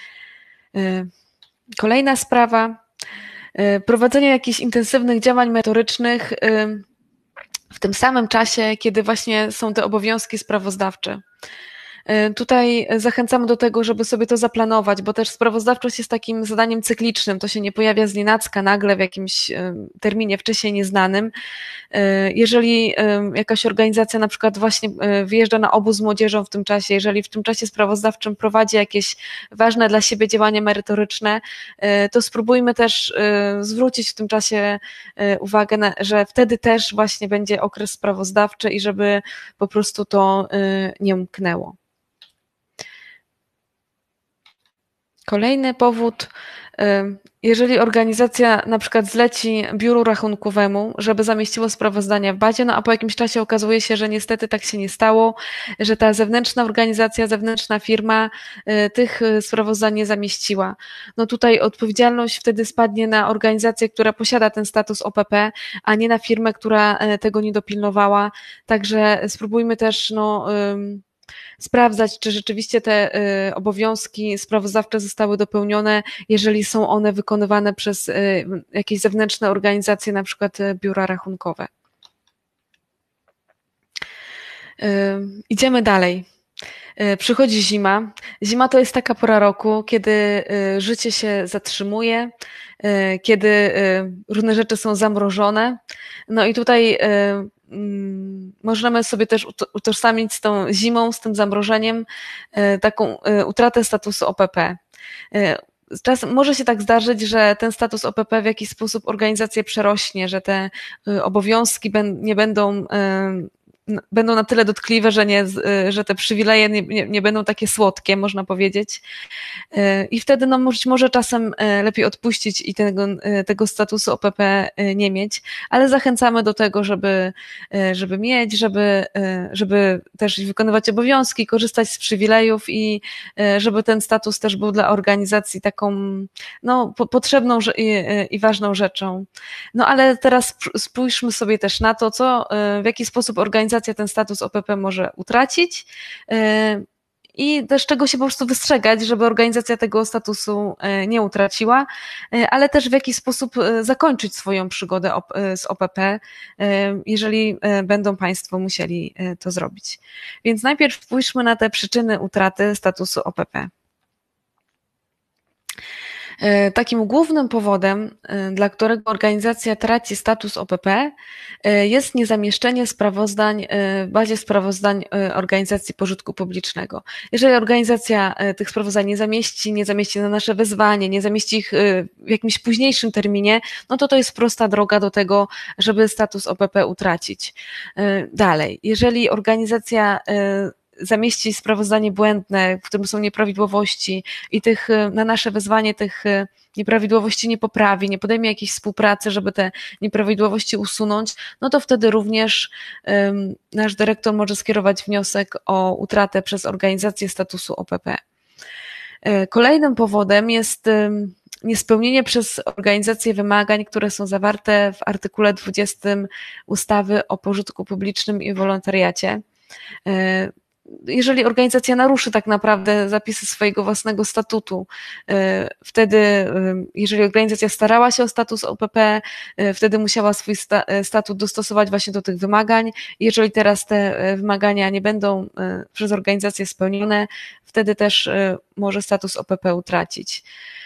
Kolejna sprawa, prowadzenie jakichś intensywnych działań merytorycznych w tym samym czasie, kiedy właśnie są te obowiązki sprawozdawcze. Tutaj zachęcamy do tego, żeby sobie to zaplanować, bo też sprawozdawczość jest takim zadaniem cyklicznym. To się nie pojawia znienacka nagle w jakimś terminie wcześniej nieznanym. Jeżeli jakaś organizacja na przykład właśnie wyjeżdża na obóz z młodzieżą w tym czasie, jeżeli w tym czasie sprawozdawczym prowadzi jakieś ważne dla siebie działania merytoryczne, to spróbujmy też zwrócić w tym czasie uwagę, na, że wtedy też właśnie będzie okres sprawozdawczy i żeby po prostu to nie umknęło. Kolejny powód, jeżeli organizacja na przykład zleci biuru rachunkowemu, żeby zamieściło sprawozdania w bazie, no a po jakimś czasie okazuje się, że niestety tak się nie stało, że ta zewnętrzna organizacja, zewnętrzna firma tych sprawozdań nie zamieściła. No tutaj odpowiedzialność wtedy spadnie na organizację, która posiada ten status O P P, a nie na firmę, która tego nie dopilnowała. Także spróbujmy też no, sprawdzać, czy rzeczywiście te obowiązki sprawozdawcze zostały dopełnione, jeżeli są one wykonywane przez jakieś zewnętrzne organizacje, na przykład biura rachunkowe. Idziemy dalej. Przychodzi zima. Zima to jest taka pora roku, kiedy życie się zatrzymuje, kiedy różne rzeczy są zamrożone. No i tutaj możemy sobie też utożsamić z tą zimą, z tym zamrożeniem taką utratę statusu O P P. Czasem może się tak zdarzyć, że ten status O P P w jakiś sposób organizację przerośnie, że te obowiązki nie będą będą na tyle dotkliwe, że, nie, że te przywileje nie, nie, nie będą takie słodkie, można powiedzieć. I wtedy no, być może czasem lepiej odpuścić i tego, tego statusu O P P nie mieć, ale zachęcamy do tego, żeby, żeby mieć, żeby, żeby też wykonywać obowiązki, korzystać z przywilejów i żeby ten status też był dla organizacji taką no, potrzebną i, i ważną rzeczą. No ale teraz spójrzmy sobie też na to, co, w jaki sposób organizacja ten status O P P może utracić i też czego się po prostu wystrzegać, żeby organizacja tego statusu nie utraciła, ale też w jaki sposób zakończyć swoją przygodę z O P P, jeżeli będą Państwo musieli to zrobić. Więc najpierw spójrzmy na te przyczyny utraty statusu O P P. Takim głównym powodem, dla którego organizacja traci status O P P, jest niezamieszczenie sprawozdań w bazie sprawozdań organizacji pożytku publicznego. Jeżeli organizacja tych sprawozdań nie zamieści, nie zamieści na nasze wezwanie, nie zamieści ich w jakimś późniejszym terminie, no to to jest prosta droga do tego, żeby status O P P utracić. Dalej, jeżeli organizacja zamieści sprawozdanie błędne, w którym są nieprawidłowości i tych na nasze wezwanie tych nieprawidłowości nie poprawi, nie podejmie jakiejś współpracy, żeby te nieprawidłowości usunąć, no to wtedy również um, nasz dyrektor może skierować wniosek o utratę przez organizację statusu O P P. Kolejnym powodem jest niespełnienie przez organizację wymagań, które są zawarte w artykule dwudziestym ustawy o pożytku publicznym i wolontariacie. Jeżeli organizacja naruszy tak naprawdę zapisy swojego własnego statutu, wtedy, jeżeli organizacja starała się o status O P P, wtedy musiała swój statut dostosować właśnie do tych wymagań. Jeżeli teraz te wymagania nie będą przez organizację spełnione, wtedy też może status O P P utracić.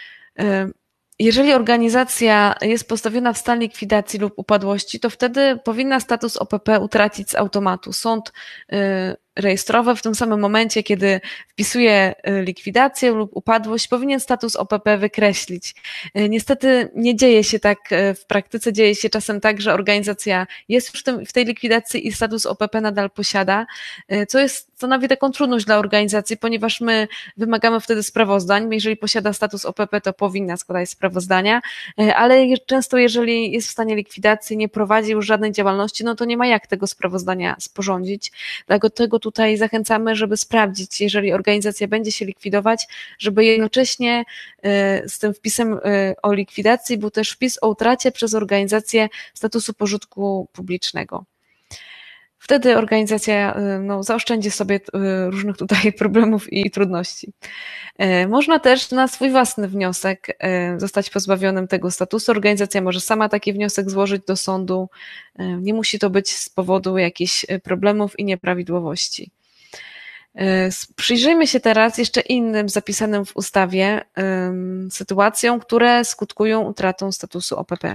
Jeżeli organizacja jest postawiona w stan likwidacji lub upadłości, to wtedy powinna status O P P utracić z automatu. Sąd rejestrowy w tym samym momencie, kiedy wpisuje likwidację lub upadłość, powinien status O P P wykreślić. Niestety nie dzieje się tak w praktyce, dzieje się czasem tak, że organizacja jest już w tej likwidacji i status O P P nadal posiada, co jest, stanowi taką trudność dla organizacji, ponieważ my wymagamy wtedy sprawozdań. Jeżeli posiada status O P P, to powinna składać sprawozdania, ale często jeżeli jest w stanie likwidacji, nie prowadzi już żadnej działalności, no to nie ma jak tego sprawozdania sporządzić. Dlatego tutaj zachęcamy, żeby sprawdzić, jeżeli organizacja będzie się likwidować, żeby jednocześnie z tym wpisem o likwidacji był też wpis o utracie przez organizację statusu pożytku publicznego. Wtedy organizacja no, zaoszczędzi sobie różnych tutaj problemów i trudności. Można też na swój własny wniosek zostać pozbawionym tego statusu. Organizacja może sama taki wniosek złożyć do sądu. Nie musi to być z powodu jakichś problemów i nieprawidłowości. Przyjrzyjmy się teraz jeszcze innym zapisanym w ustawie sytuacjom, które skutkują utratą statusu O P P.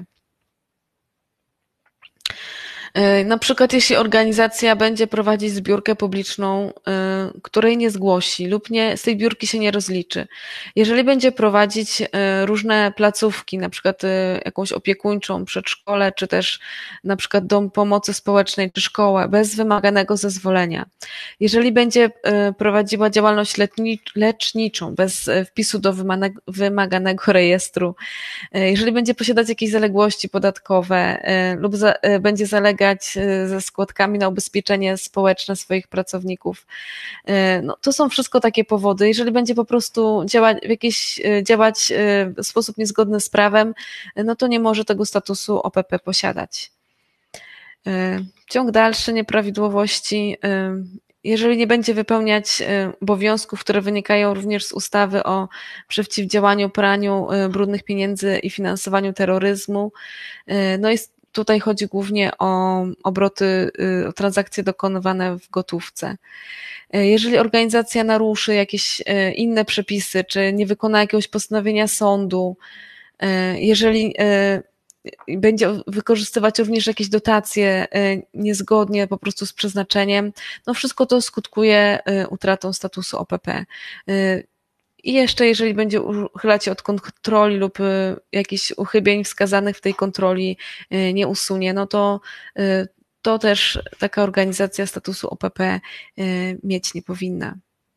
Na przykład jeśli organizacja będzie prowadzić zbiórkę publiczną, której nie zgłosi lub nie, z tej zbiórki się nie rozliczy. Jeżeli będzie prowadzić różne placówki, na przykład jakąś opiekuńczą, przedszkole, czy też na przykład dom pomocy społecznej, czy szkołę bez wymaganego zezwolenia. Jeżeli będzie prowadziła działalność leczniczą bez wpisu do wymaganego rejestru. Jeżeli będzie posiadać jakieś zaległości podatkowe lub za, będzie zalegać ze składkami na ubezpieczenie społeczne swoich pracowników. No, to są wszystko takie powody. Jeżeli będzie po prostu działać w, jakiś, działać w sposób niezgodny z prawem, no to nie może tego statusu O P P posiadać. Ciąg dalszy nieprawidłowości. Jeżeli nie będzie wypełniać obowiązków, które wynikają również z ustawy o przeciwdziałaniu praniu brudnych pieniędzy i finansowaniu terroryzmu, no jest tutaj chodzi głównie o obroty, o transakcje dokonywane w gotówce. Jeżeli organizacja naruszy jakieś inne przepisy, czy nie wykona jakiegoś postanowienia sądu, jeżeli będzie wykorzystywać również jakieś dotacje niezgodnie po prostu z przeznaczeniem, no wszystko to skutkuje utratą statusu O P P. I jeszcze jeżeli będzie uchylać się od kontroli lub jakichś uchybień wskazanych w tej kontroli nie usunie, no to, to też taka organizacja statusu O P P mieć nie powinna.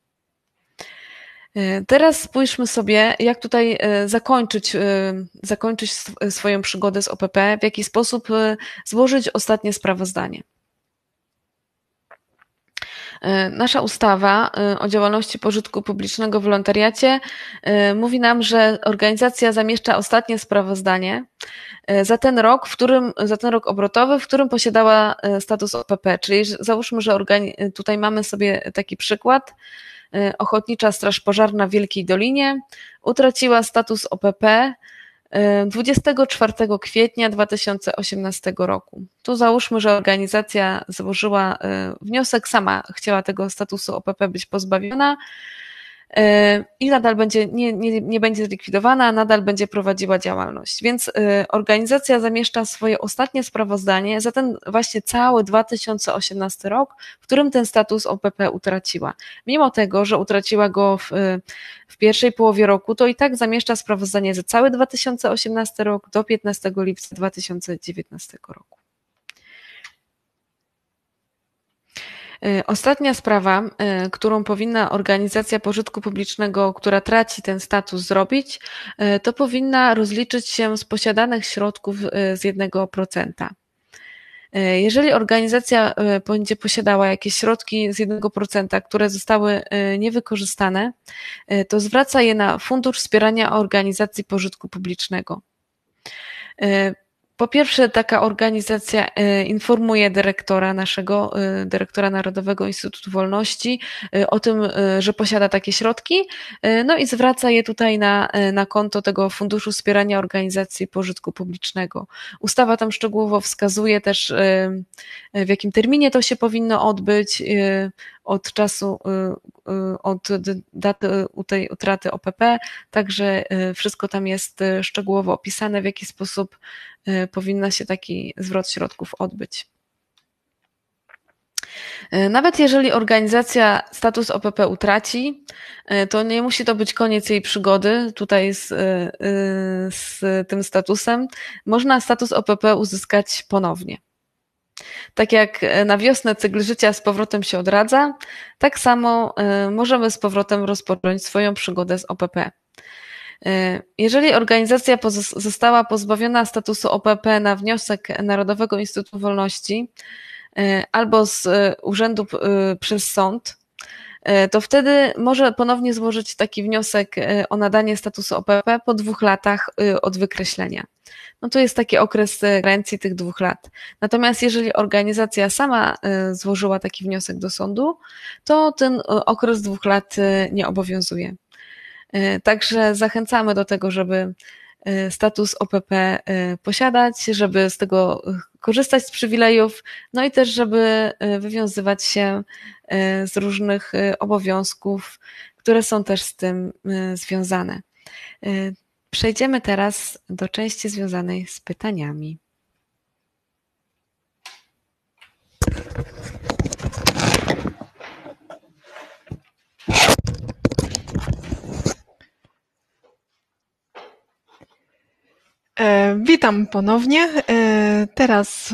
Teraz spójrzmy sobie, jak tutaj zakończyć, zakończyć swoją przygodę z O P P, w jaki sposób złożyć ostatnie sprawozdanie. Nasza ustawa o działalności pożytku publicznego w wolontariacie mówi nam, że organizacja zamieszcza ostatnie sprawozdanie za ten rok, w którym, za ten rok obrotowy, w którym posiadała status O P P. Czyli załóżmy, że tutaj mamy sobie taki przykład. Ochotnicza Straż Pożarna w Wielkiej Dolinie utraciła status O P P dwudziestego czwartego kwietnia dwa tysiące osiemnastego roku. Tu załóżmy, że organizacja złożyła wniosek, sama chciała tego statusu O P P być pozbawiona i nadal będzie, nie, nie, nie będzie zlikwidowana, a nadal będzie prowadziła działalność. Więc organizacja zamieszcza swoje ostatnie sprawozdanie za ten właśnie cały dwa tysiące osiemnasty rok, w którym ten status O P P utraciła. Mimo tego, że utraciła go w, w pierwszej połowie roku, to i tak zamieszcza sprawozdanie za cały dwa tysiące osiemnasty rok do piętnastego lipca dwa tysiące dziewiętnastego roku. Ostatnia sprawa, którą powinna organizacja pożytku publicznego, która traci ten status, zrobić, to powinna rozliczyć się z posiadanych środków z jednego procenta. Jeżeli organizacja będzie posiadała jakieś środki z jednego procenta, które zostały niewykorzystane, to zwraca je na Fundusz Wspierania Organizacji Pożytku Publicznego. Po pierwsze, taka organizacja informuje dyrektora naszego, dyrektora Narodowego Instytutu Wolności o tym, że posiada takie środki, no i zwraca je tutaj na, na konto tego Funduszu Wspierania Organizacji Pożytku Publicznego. Ustawa tam szczegółowo wskazuje też, w jakim terminie to się powinno odbyć, od czasu, od daty tej utraty O P P, także wszystko tam jest szczegółowo opisane, w jaki sposób powinna się taki zwrot środków odbyć. Nawet jeżeli organizacja status O P P utraci, to nie musi to być koniec jej przygody tutaj z, z tym statusem. Można status O P P uzyskać ponownie. Tak jak na wiosnę cykl życia z powrotem się odradza, tak samo możemy z powrotem rozpocząć swoją przygodę z O P P. Jeżeli organizacja została pozbawiona statusu O P P na wniosek Narodowego Instytutu Wolności albo z urzędu przez sąd, to wtedy może ponownie złożyć taki wniosek o nadanie statusu O P P po dwóch latach od wykreślenia. No to jest taki okres karencji tych dwóch lat. Natomiast jeżeli organizacja sama złożyła taki wniosek do sądu, to ten okres dwóch lat nie obowiązuje. Także zachęcamy do tego, żeby status O P P posiadać, żeby z tego korzystać z przywilejów, no i też, żeby wywiązywać się z różnych obowiązków, które są też z tym związane. Przejdziemy teraz do części związanej z pytaniami. Witam ponownie. Teraz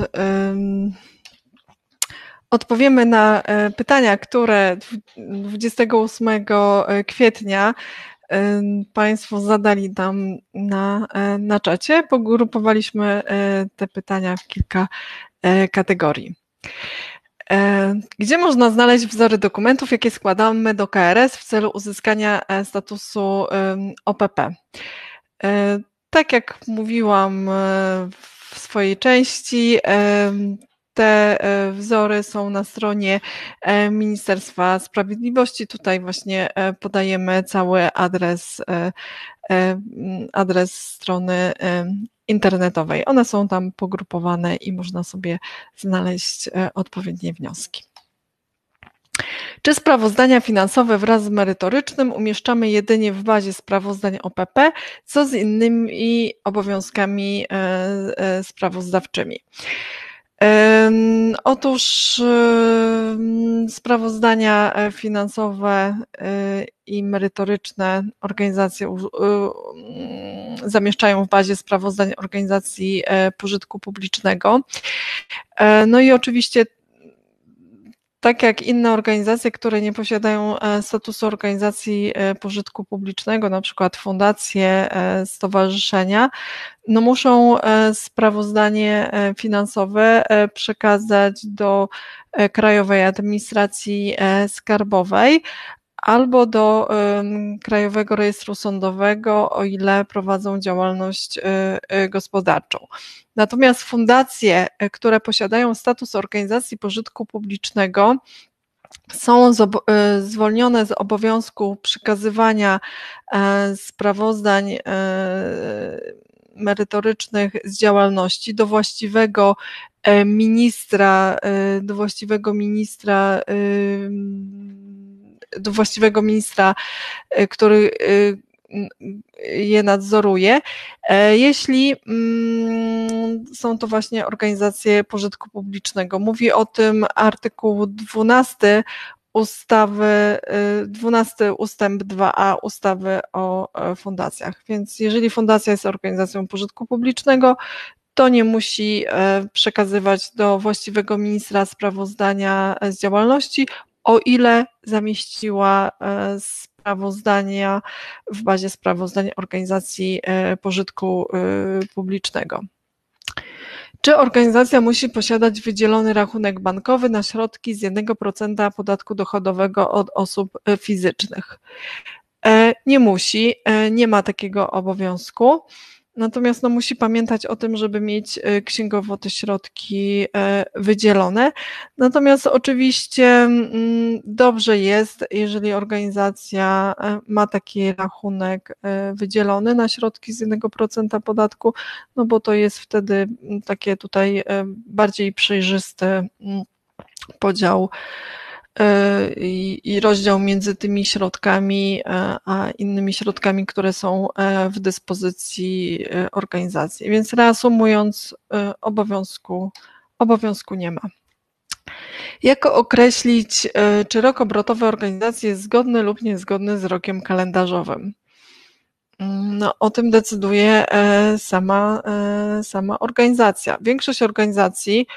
odpowiemy na pytania, które dwudziestego ósmego kwietnia Państwo zadali nam na, na czacie. Pogrupowaliśmy te pytania w kilka kategorii. Gdzie można znaleźć wzory dokumentów, jakie składamy do K R S w celu uzyskania statusu O P P? Tak jak mówiłam w swojej części, te wzory są na stronie Ministerstwa Sprawiedliwości. Tutaj właśnie podajemy cały adres, adres strony internetowej. One są tam pogrupowane i można sobie znaleźć odpowiednie wnioski. Czy sprawozdania finansowe wraz z merytorycznym umieszczamy jedynie w bazie sprawozdań O P P, co z innymi obowiązkami sprawozdawczymi? Otóż sprawozdania finansowe i merytoryczne organizacje zamieszczają w bazie sprawozdań organizacji pożytku publicznego. No i oczywiście tak jak inne organizacje, które nie posiadają statusu organizacji pożytku publicznego, na przykład fundacje, stowarzyszenia, no muszą sprawozdanie finansowe przekazać do Krajowej Administracji Skarbowej albo do Krajowego Rejestru Sądowego, o ile prowadzą działalność gospodarczą. Natomiast fundacje, które posiadają status organizacji pożytku publicznego, są zwolnione z obowiązku przekazywania sprawozdań merytorycznych z działalności do właściwego ministra, do właściwego ministra, do właściwego ministra, który je nadzoruje, jeśli są to właśnie organizacje pożytku publicznego. Mówi o tym artykuł dwunasty ustawy, dwunasty ustęp dwa a ustawy o fundacjach. Więc jeżeli fundacja jest organizacją pożytku publicznego, to nie musi przekazywać do właściwego ministra sprawozdania z działalności, o ile zamieściła sprawozdania w bazie sprawozdań organizacji pożytku publicznego. Czy organizacja musi posiadać wydzielony rachunek bankowy na środki z jednego procenta podatku dochodowego od osób fizycznych? Nie musi, nie ma takiego obowiązku. Natomiast no, musi pamiętać o tym, żeby mieć księgowo te środki wydzielone. Natomiast oczywiście dobrze jest, jeżeli organizacja ma taki rachunek wydzielony na środki z jednego procenta podatku, no bo to jest wtedy takie tutaj bardziej przejrzysty podział I, i rozdział między tymi środkami a innymi środkami, które są w dyspozycji organizacji. Więc reasumując, obowiązku, obowiązku nie ma. Jak określić, czy rok obrotowy organizacji jest zgodny lub niezgodny z rokiem kalendarzowym? No, o tym decyduje sama, sama organizacja. Większość organizacji,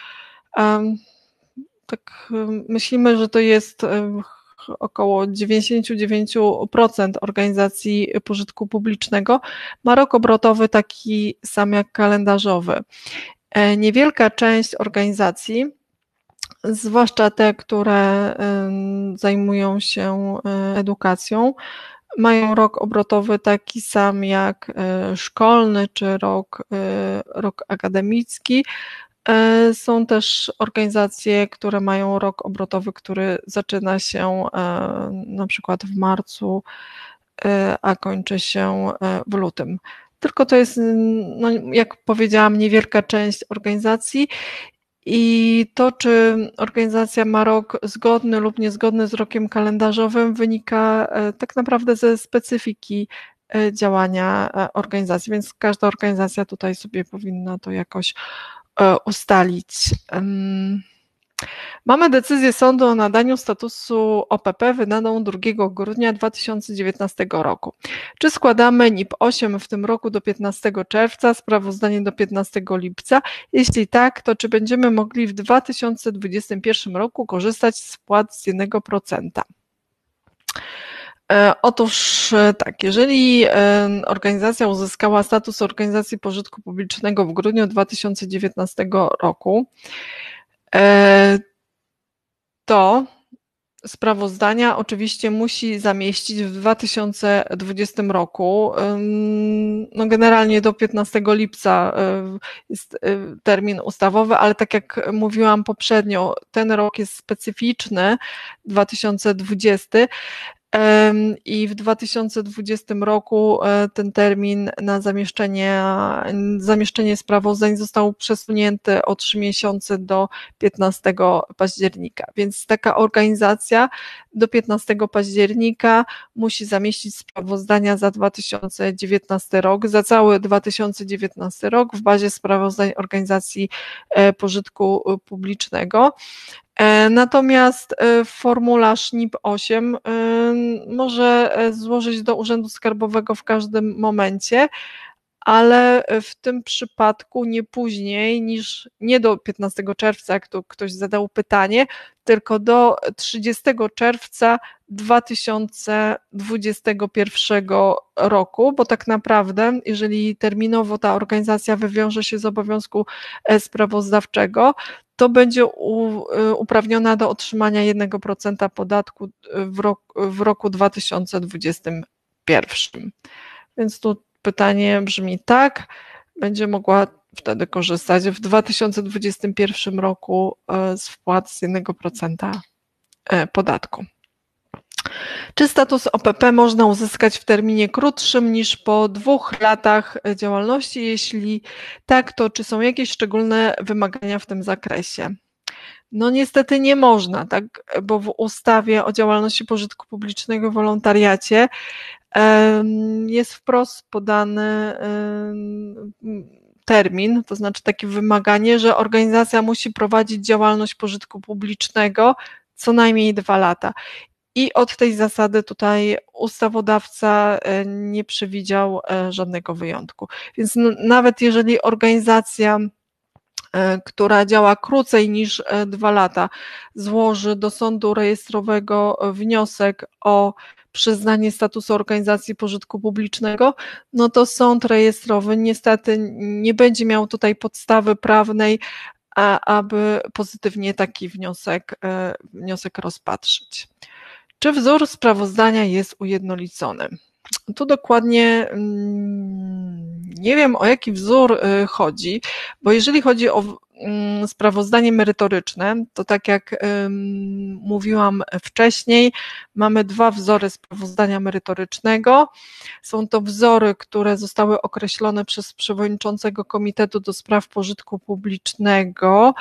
tak myślimy, że to jest około dziewięćdziesiąt dziewięć procent organizacji pożytku publicznego, ma rok obrotowy taki sam jak kalendarzowy. Niewielka część organizacji, zwłaszcza te, które zajmują się edukacją, mają rok obrotowy taki sam jak szkolny czy rok, rok akademicki. Są też organizacje, które mają rok obrotowy, który zaczyna się na przykład w marcu, a kończy się w lutym. tylko to jest, no, jak powiedziałam, niewielka część organizacji. I to, czy organizacja ma rok zgodny lub niezgodny z rokiem kalendarzowym, wynika tak naprawdę ze specyfiki działania organizacji, więc każda organizacja tutaj sobie powinna to jakoś ustalić. Mamy decyzję sądu o nadaniu statusu O P P wydaną drugiego grudnia dwa tysiące dziewiętnastego roku. Czy składamy N I P osiem w tym roku do piętnastego czerwca, sprawozdanie do piętnastego lipca? Jeśli tak, to czy będziemy mogli w dwa tysiące dwudziestym pierwszym roku korzystać z wpłat z jednego procenta? Otóż tak, jeżeli organizacja uzyskała status organizacji pożytku publicznego w grudniu dwa tysiące dziewiętnastego roku, to sprawozdania oczywiście musi zamieścić w dwa tysiące dwudziestym roku. No generalnie do piętnastego lipca jest termin ustawowy, ale tak jak mówiłam poprzednio, ten rok jest specyficzny, dwa tysiące dwudziesty, i w dwa tysiące dwudziestym roku ten termin na zamieszczenie, zamieszczenie sprawozdań został przesunięty o trzy miesiące do piętnastego października, więc taka organizacja do piętnastego października musi zamieścić sprawozdania za dwa tysiące dziewiętnasty rok, za cały dwa tysiące dziewiętnasty rok w bazie sprawozdań organizacji pożytku publicznego. Natomiast formularz N I P osiem może złożyć do Urzędu Skarbowego w każdym momencie, ale w tym przypadku nie później niż, nie do piętnastego czerwca, jak tu ktoś zadał pytanie, tylko do trzydziestego czerwca dwa tysiące dwudziestego pierwszego roku, bo tak naprawdę, jeżeli terminowo ta organizacja wywiąże się z obowiązku sprawozdawczego, to będzie uprawniona do otrzymania jednego procenta podatku w roku, w roku dwa tysiące dwudziestym pierwszym. Więc tu pytanie brzmi tak, będzie mogła wtedy korzystać w dwa tysiące dwudziestym pierwszym roku z wpłat z jednego procenta podatku. Czy status O P P można uzyskać w terminie krótszym niż po dwóch latach działalności? Jeśli tak, to czy są jakieś szczególne wymagania w tym zakresie? No niestety nie można, tak, bo w ustawie o działalności pożytku publicznego i wolontariacie jest wprost podany termin, to znaczy takie wymaganie, że organizacja musi prowadzić działalność pożytku publicznego co najmniej dwa lata. I od tej zasady tutaj ustawodawca nie przewidział żadnego wyjątku. Więc nawet jeżeli organizacja, która działa krócej niż dwa lata, złoży do sądu rejestrowego wniosek o przyznanie statusu organizacji pożytku publicznego, no to sąd rejestrowy niestety nie będzie miał tutaj podstawy prawnej, aby pozytywnie taki wniosek, wniosek rozpatrzyć. Czy wzór sprawozdania jest ujednolicony? Tu dokładnie nie wiem, o jaki wzór chodzi, bo jeżeli chodzi o sprawozdanie merytoryczne, to tak jak mówiłam wcześniej, mamy dwa wzory sprawozdania merytorycznego. Są to wzory, które zostały określone przez przewodniczącego Komitetu do Spraw Pożytku Publicznego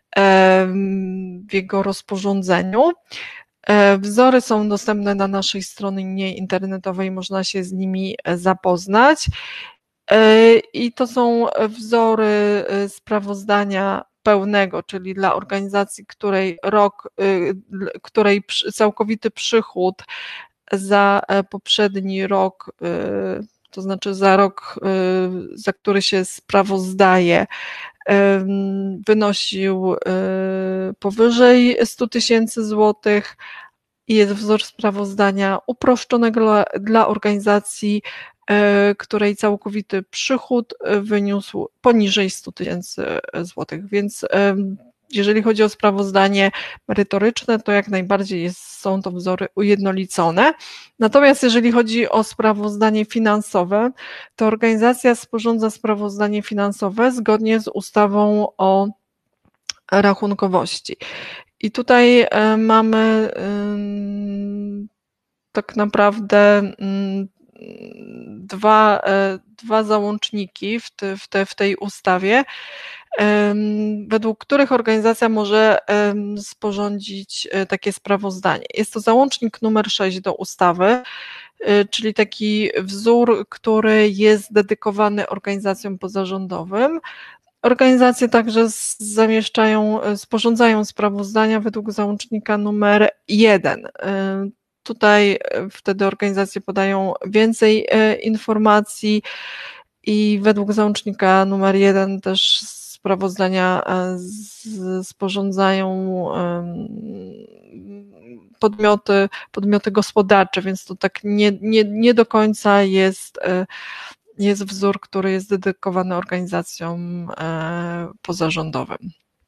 w jego rozporządzeniu. Wzory są dostępne na naszej stronie internetowej, można się z nimi zapoznać. I to są wzory sprawozdania pełnego, czyli dla organizacji, której rok, której całkowity przychód za poprzedni rok, to znaczy za rok, za który się sprawozdaje, wynosił powyżej stu tysięcy złotych i jest wzór sprawozdania uproszczonego dla, dla organizacji, której całkowity przychód wyniósł poniżej stu tysięcy złotych, więc jeżeli chodzi o sprawozdanie merytoryczne, to jak najbardziej jest, są to wzory ujednolicone. Natomiast jeżeli chodzi o sprawozdanie finansowe, to organizacja sporządza sprawozdanie finansowe zgodnie z ustawą o rachunkowości. I tutaj mamy tak naprawdę dwa, dwa załączniki w, te, w, te, w tej ustawie, według których organizacja może sporządzić takie sprawozdanie. Jest to załącznik numer sześć do ustawy, czyli taki wzór, który jest dedykowany organizacjom pozarządowym. Organizacje także zamieszczają, sporządzają sprawozdania według załącznika numer jeden. Tutaj wtedy organizacje podają więcej informacji i według załącznika numer jeden też sprawozdania sporządzają podmioty, podmioty gospodarcze, więc to tak nie, nie, nie do końca jest, jest wzór, który jest dedykowany organizacjom pozarządowym.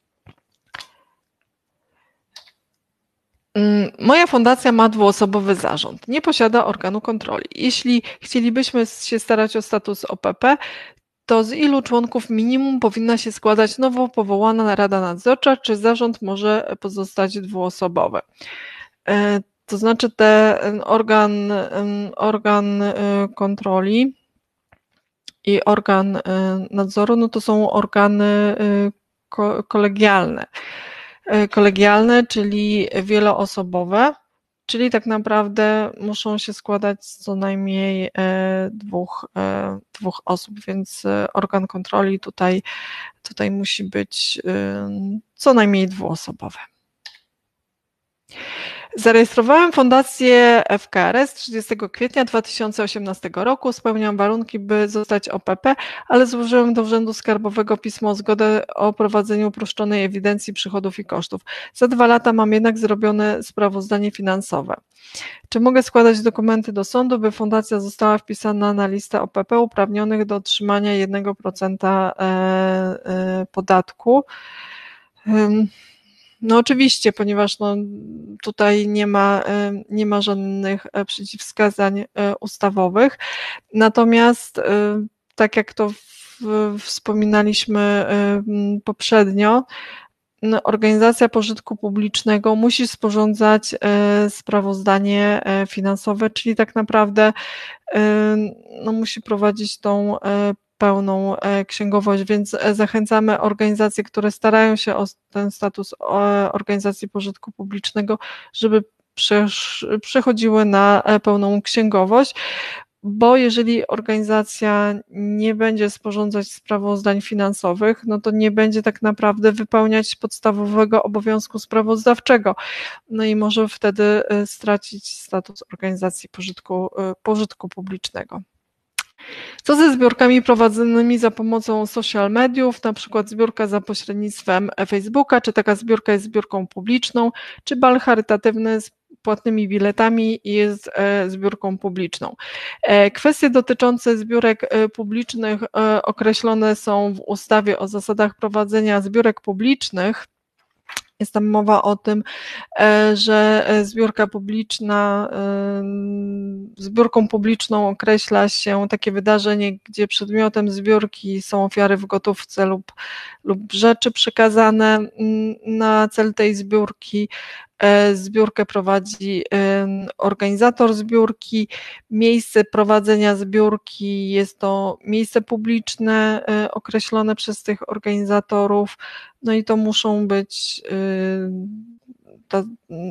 Moja fundacja ma dwuosobowy zarząd, nie posiada organu kontroli. Jeśli chcielibyśmy się starać o status O P P, to z ilu członków minimum powinna się składać nowo powołana Rada Nadzorcza, czy zarząd może pozostać dwuosobowy? To znaczy ten organ, organ kontroli i organ nadzoru, no to są organy kolegialne. Kolegialne, czyli wieloosobowe, czyli tak naprawdę muszą się składać z co najmniej dwóch, dwóch osób, więc organ kontroli tutaj, tutaj musi być co najmniej dwuosobowy. Zarejestrowałem fundację F K R S trzydziestego kwietnia dwa tysiące osiemnastego roku. Spełniam warunki, by zostać O P P, ale złożyłem do Urzędu Skarbowego pismo o zgodę o prowadzeniu uproszczonej ewidencji przychodów i kosztów. Za dwa lata mam jednak zrobione sprawozdanie finansowe. Czy mogę składać dokumenty do sądu, by fundacja została wpisana na listę O P P uprawnionych do otrzymania jednego procenta podatku? No oczywiście, ponieważ no tutaj nie ma, nie ma żadnych przeciwwskazań ustawowych, natomiast tak jak to w, wspominaliśmy poprzednio, no, organizacja pożytku publicznego musi sporządzać sprawozdanie finansowe, czyli tak naprawdę no, musi prowadzić tą pełną księgowość, więc zachęcamy organizacje, które starają się o ten status organizacji pożytku publicznego, żeby przechodziły na pełną księgowość, bo jeżeli organizacja nie będzie sporządzać sprawozdań finansowych, no to nie będzie tak naprawdę wypełniać podstawowego obowiązku sprawozdawczego, no i może wtedy stracić status organizacji pożytku, pożytku publicznego. Co ze zbiórkami prowadzonymi za pomocą social mediów, na przykład zbiórka za pośrednictwem Facebooka, czy taka zbiórka jest zbiórką publiczną, czy bal charytatywny z płatnymi biletami jest zbiórką publiczną. Kwestie dotyczące zbiórek publicznych określone są w ustawie o zasadach prowadzenia zbiórek publicznych. Jest tam mowa o tym, że zbiórka publiczna, zbiórką publiczną określa się takie wydarzenie, gdzie przedmiotem zbiórki są ofiary w gotówce lub, lub rzeczy przekazane na cel tej zbiórki. Zbiórkę prowadzi organizator zbiórki. Miejsce prowadzenia zbiórki jest to miejsce publiczne określone przez tych organizatorów, no i to muszą być, ta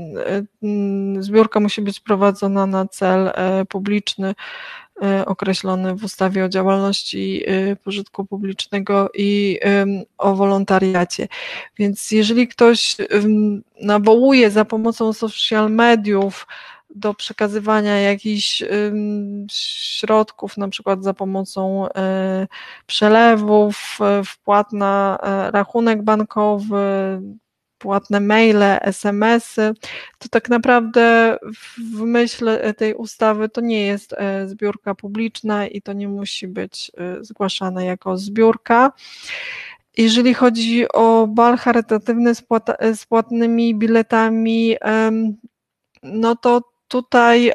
zbiórka musi być prowadzona na cel publiczny określony w ustawie o działalności pożytku publicznego i o wolontariacie. Więc jeżeli ktoś nawołuje za pomocą social mediów do przekazywania jakichś środków, na przykład za pomocą przelewów, wpłat na rachunek bankowy, płatne maile, es em esy, to tak naprawdę w myśl tej ustawy to nie jest zbiórka publiczna i to nie musi być zgłaszane jako zbiórka. Jeżeli chodzi o bal charytatywny z, płat, z płatnymi biletami, no to tutaj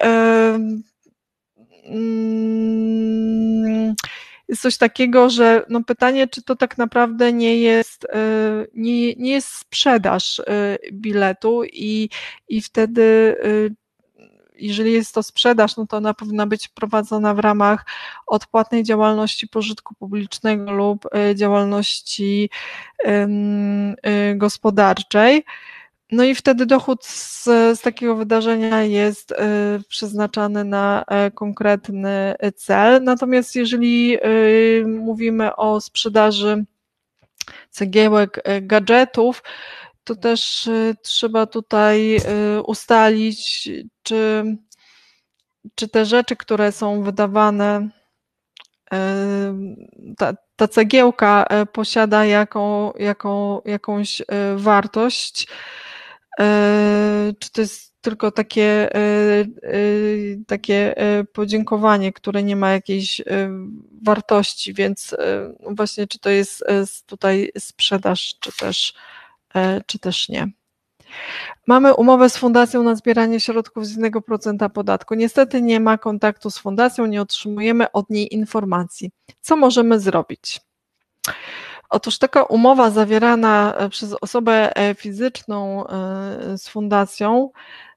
jest coś takiego, że no pytanie, czy to tak naprawdę nie jest, nie, nie jest sprzedaż biletu i, i wtedy jeżeli jest to sprzedaż, no to ona powinna być prowadzona w ramach odpłatnej działalności pożytku publicznego lub działalności gospodarczej. No i wtedy dochód z, z takiego wydarzenia jest y, przeznaczany na y, konkretny cel. Natomiast jeżeli y, mówimy o sprzedaży cegiełek, y, gadżetów, to też y, trzeba tutaj y, ustalić, czy, czy te rzeczy, które są wydawane, y, ta, ta cegiełka y, posiada jaką, jaką, jakąś y, wartość, czy to jest tylko takie, takie podziękowanie, które nie ma jakiejś wartości, więc właśnie czy to jest tutaj sprzedaż, czy też, czy też nie. Mamy umowę z fundacją na zbieranie środków z jednego procenta podatku. Niestety nie ma kontaktu z fundacją, nie otrzymujemy od niej informacji. Co możemy zrobić? Otóż taka umowa zawierana przez osobę fizyczną z fundacją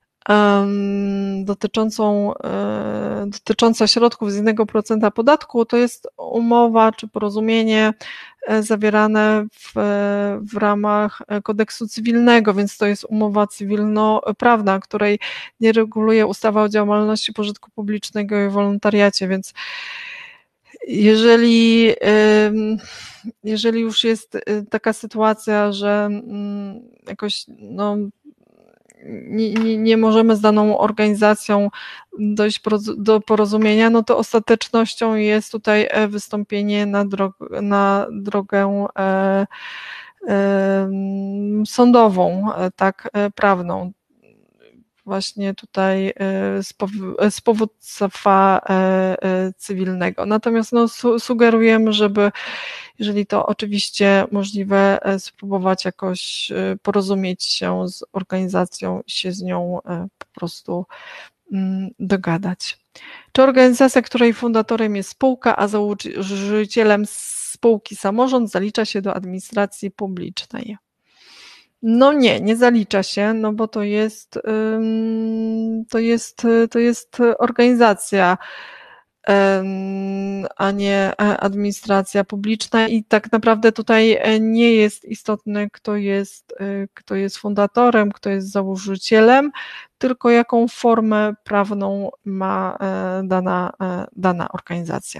dotyczącą, dotycząca środków z jednego procenta podatku, to jest umowa czy porozumienie zawierane w, w ramach kodeksu cywilnego, więc to jest umowa cywilnoprawna, której nie reguluje ustawa o działalności pożytku publicznego i wolontariacie, więc jeżeli, jeżeli już jest taka sytuacja, że jakoś no, nie, nie, nie możemy z daną organizacją dojść do porozumienia, no to ostatecznością jest tutaj wystąpienie na, drog na drogę e, e, sądową, tak, prawną. Właśnie tutaj z powództwa cywilnego. Natomiast no, sugerujemy, żeby, jeżeli to oczywiście możliwe, spróbować jakoś porozumieć się z organizacją i się z nią po prostu dogadać. Czy organizacja, której fundatorem jest spółka, a założycielem spółki samorząd, zalicza się do administracji publicznej? No nie, nie zalicza się, no bo to jest, to jest, to jest organizacja, a nie administracja publiczna i tak naprawdę tutaj nie jest istotne, kto jest, kto jest fundatorem, kto jest założycielem, tylko jaką formę prawną ma dana, dana organizacja.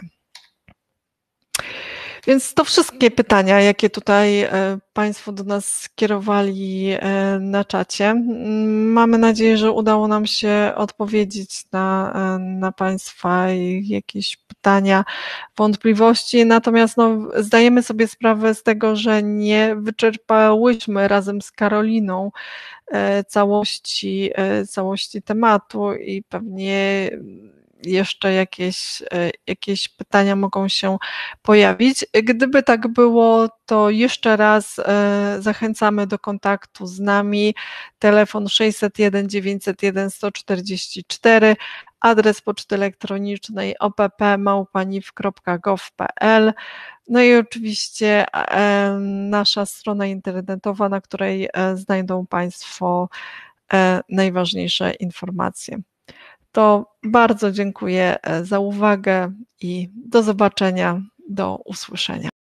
Więc to wszystkie pytania, jakie tutaj Państwo do nas skierowali na czacie. Mamy nadzieję, że udało nam się odpowiedzieć na, na Państwa jakieś pytania, wątpliwości. Natomiast no, zdajemy sobie sprawę z tego, że nie wyczerpałyśmy razem z Karoliną całości, całości tematu i pewnie jeszcze jakieś, jakieś pytania mogą się pojawić. Gdyby tak było, to jeszcze raz zachęcamy do kontaktu z nami. Telefon sześćset jeden dziewięćset jeden sto czterdzieści cztery, adres poczty elektronicznej o p p małpa n i w kropka gov kropka p l. No i oczywiście nasza strona internetowa, na której znajdą Państwo najważniejsze informacje. To bardzo dziękuję za uwagę i do zobaczenia, do usłyszenia.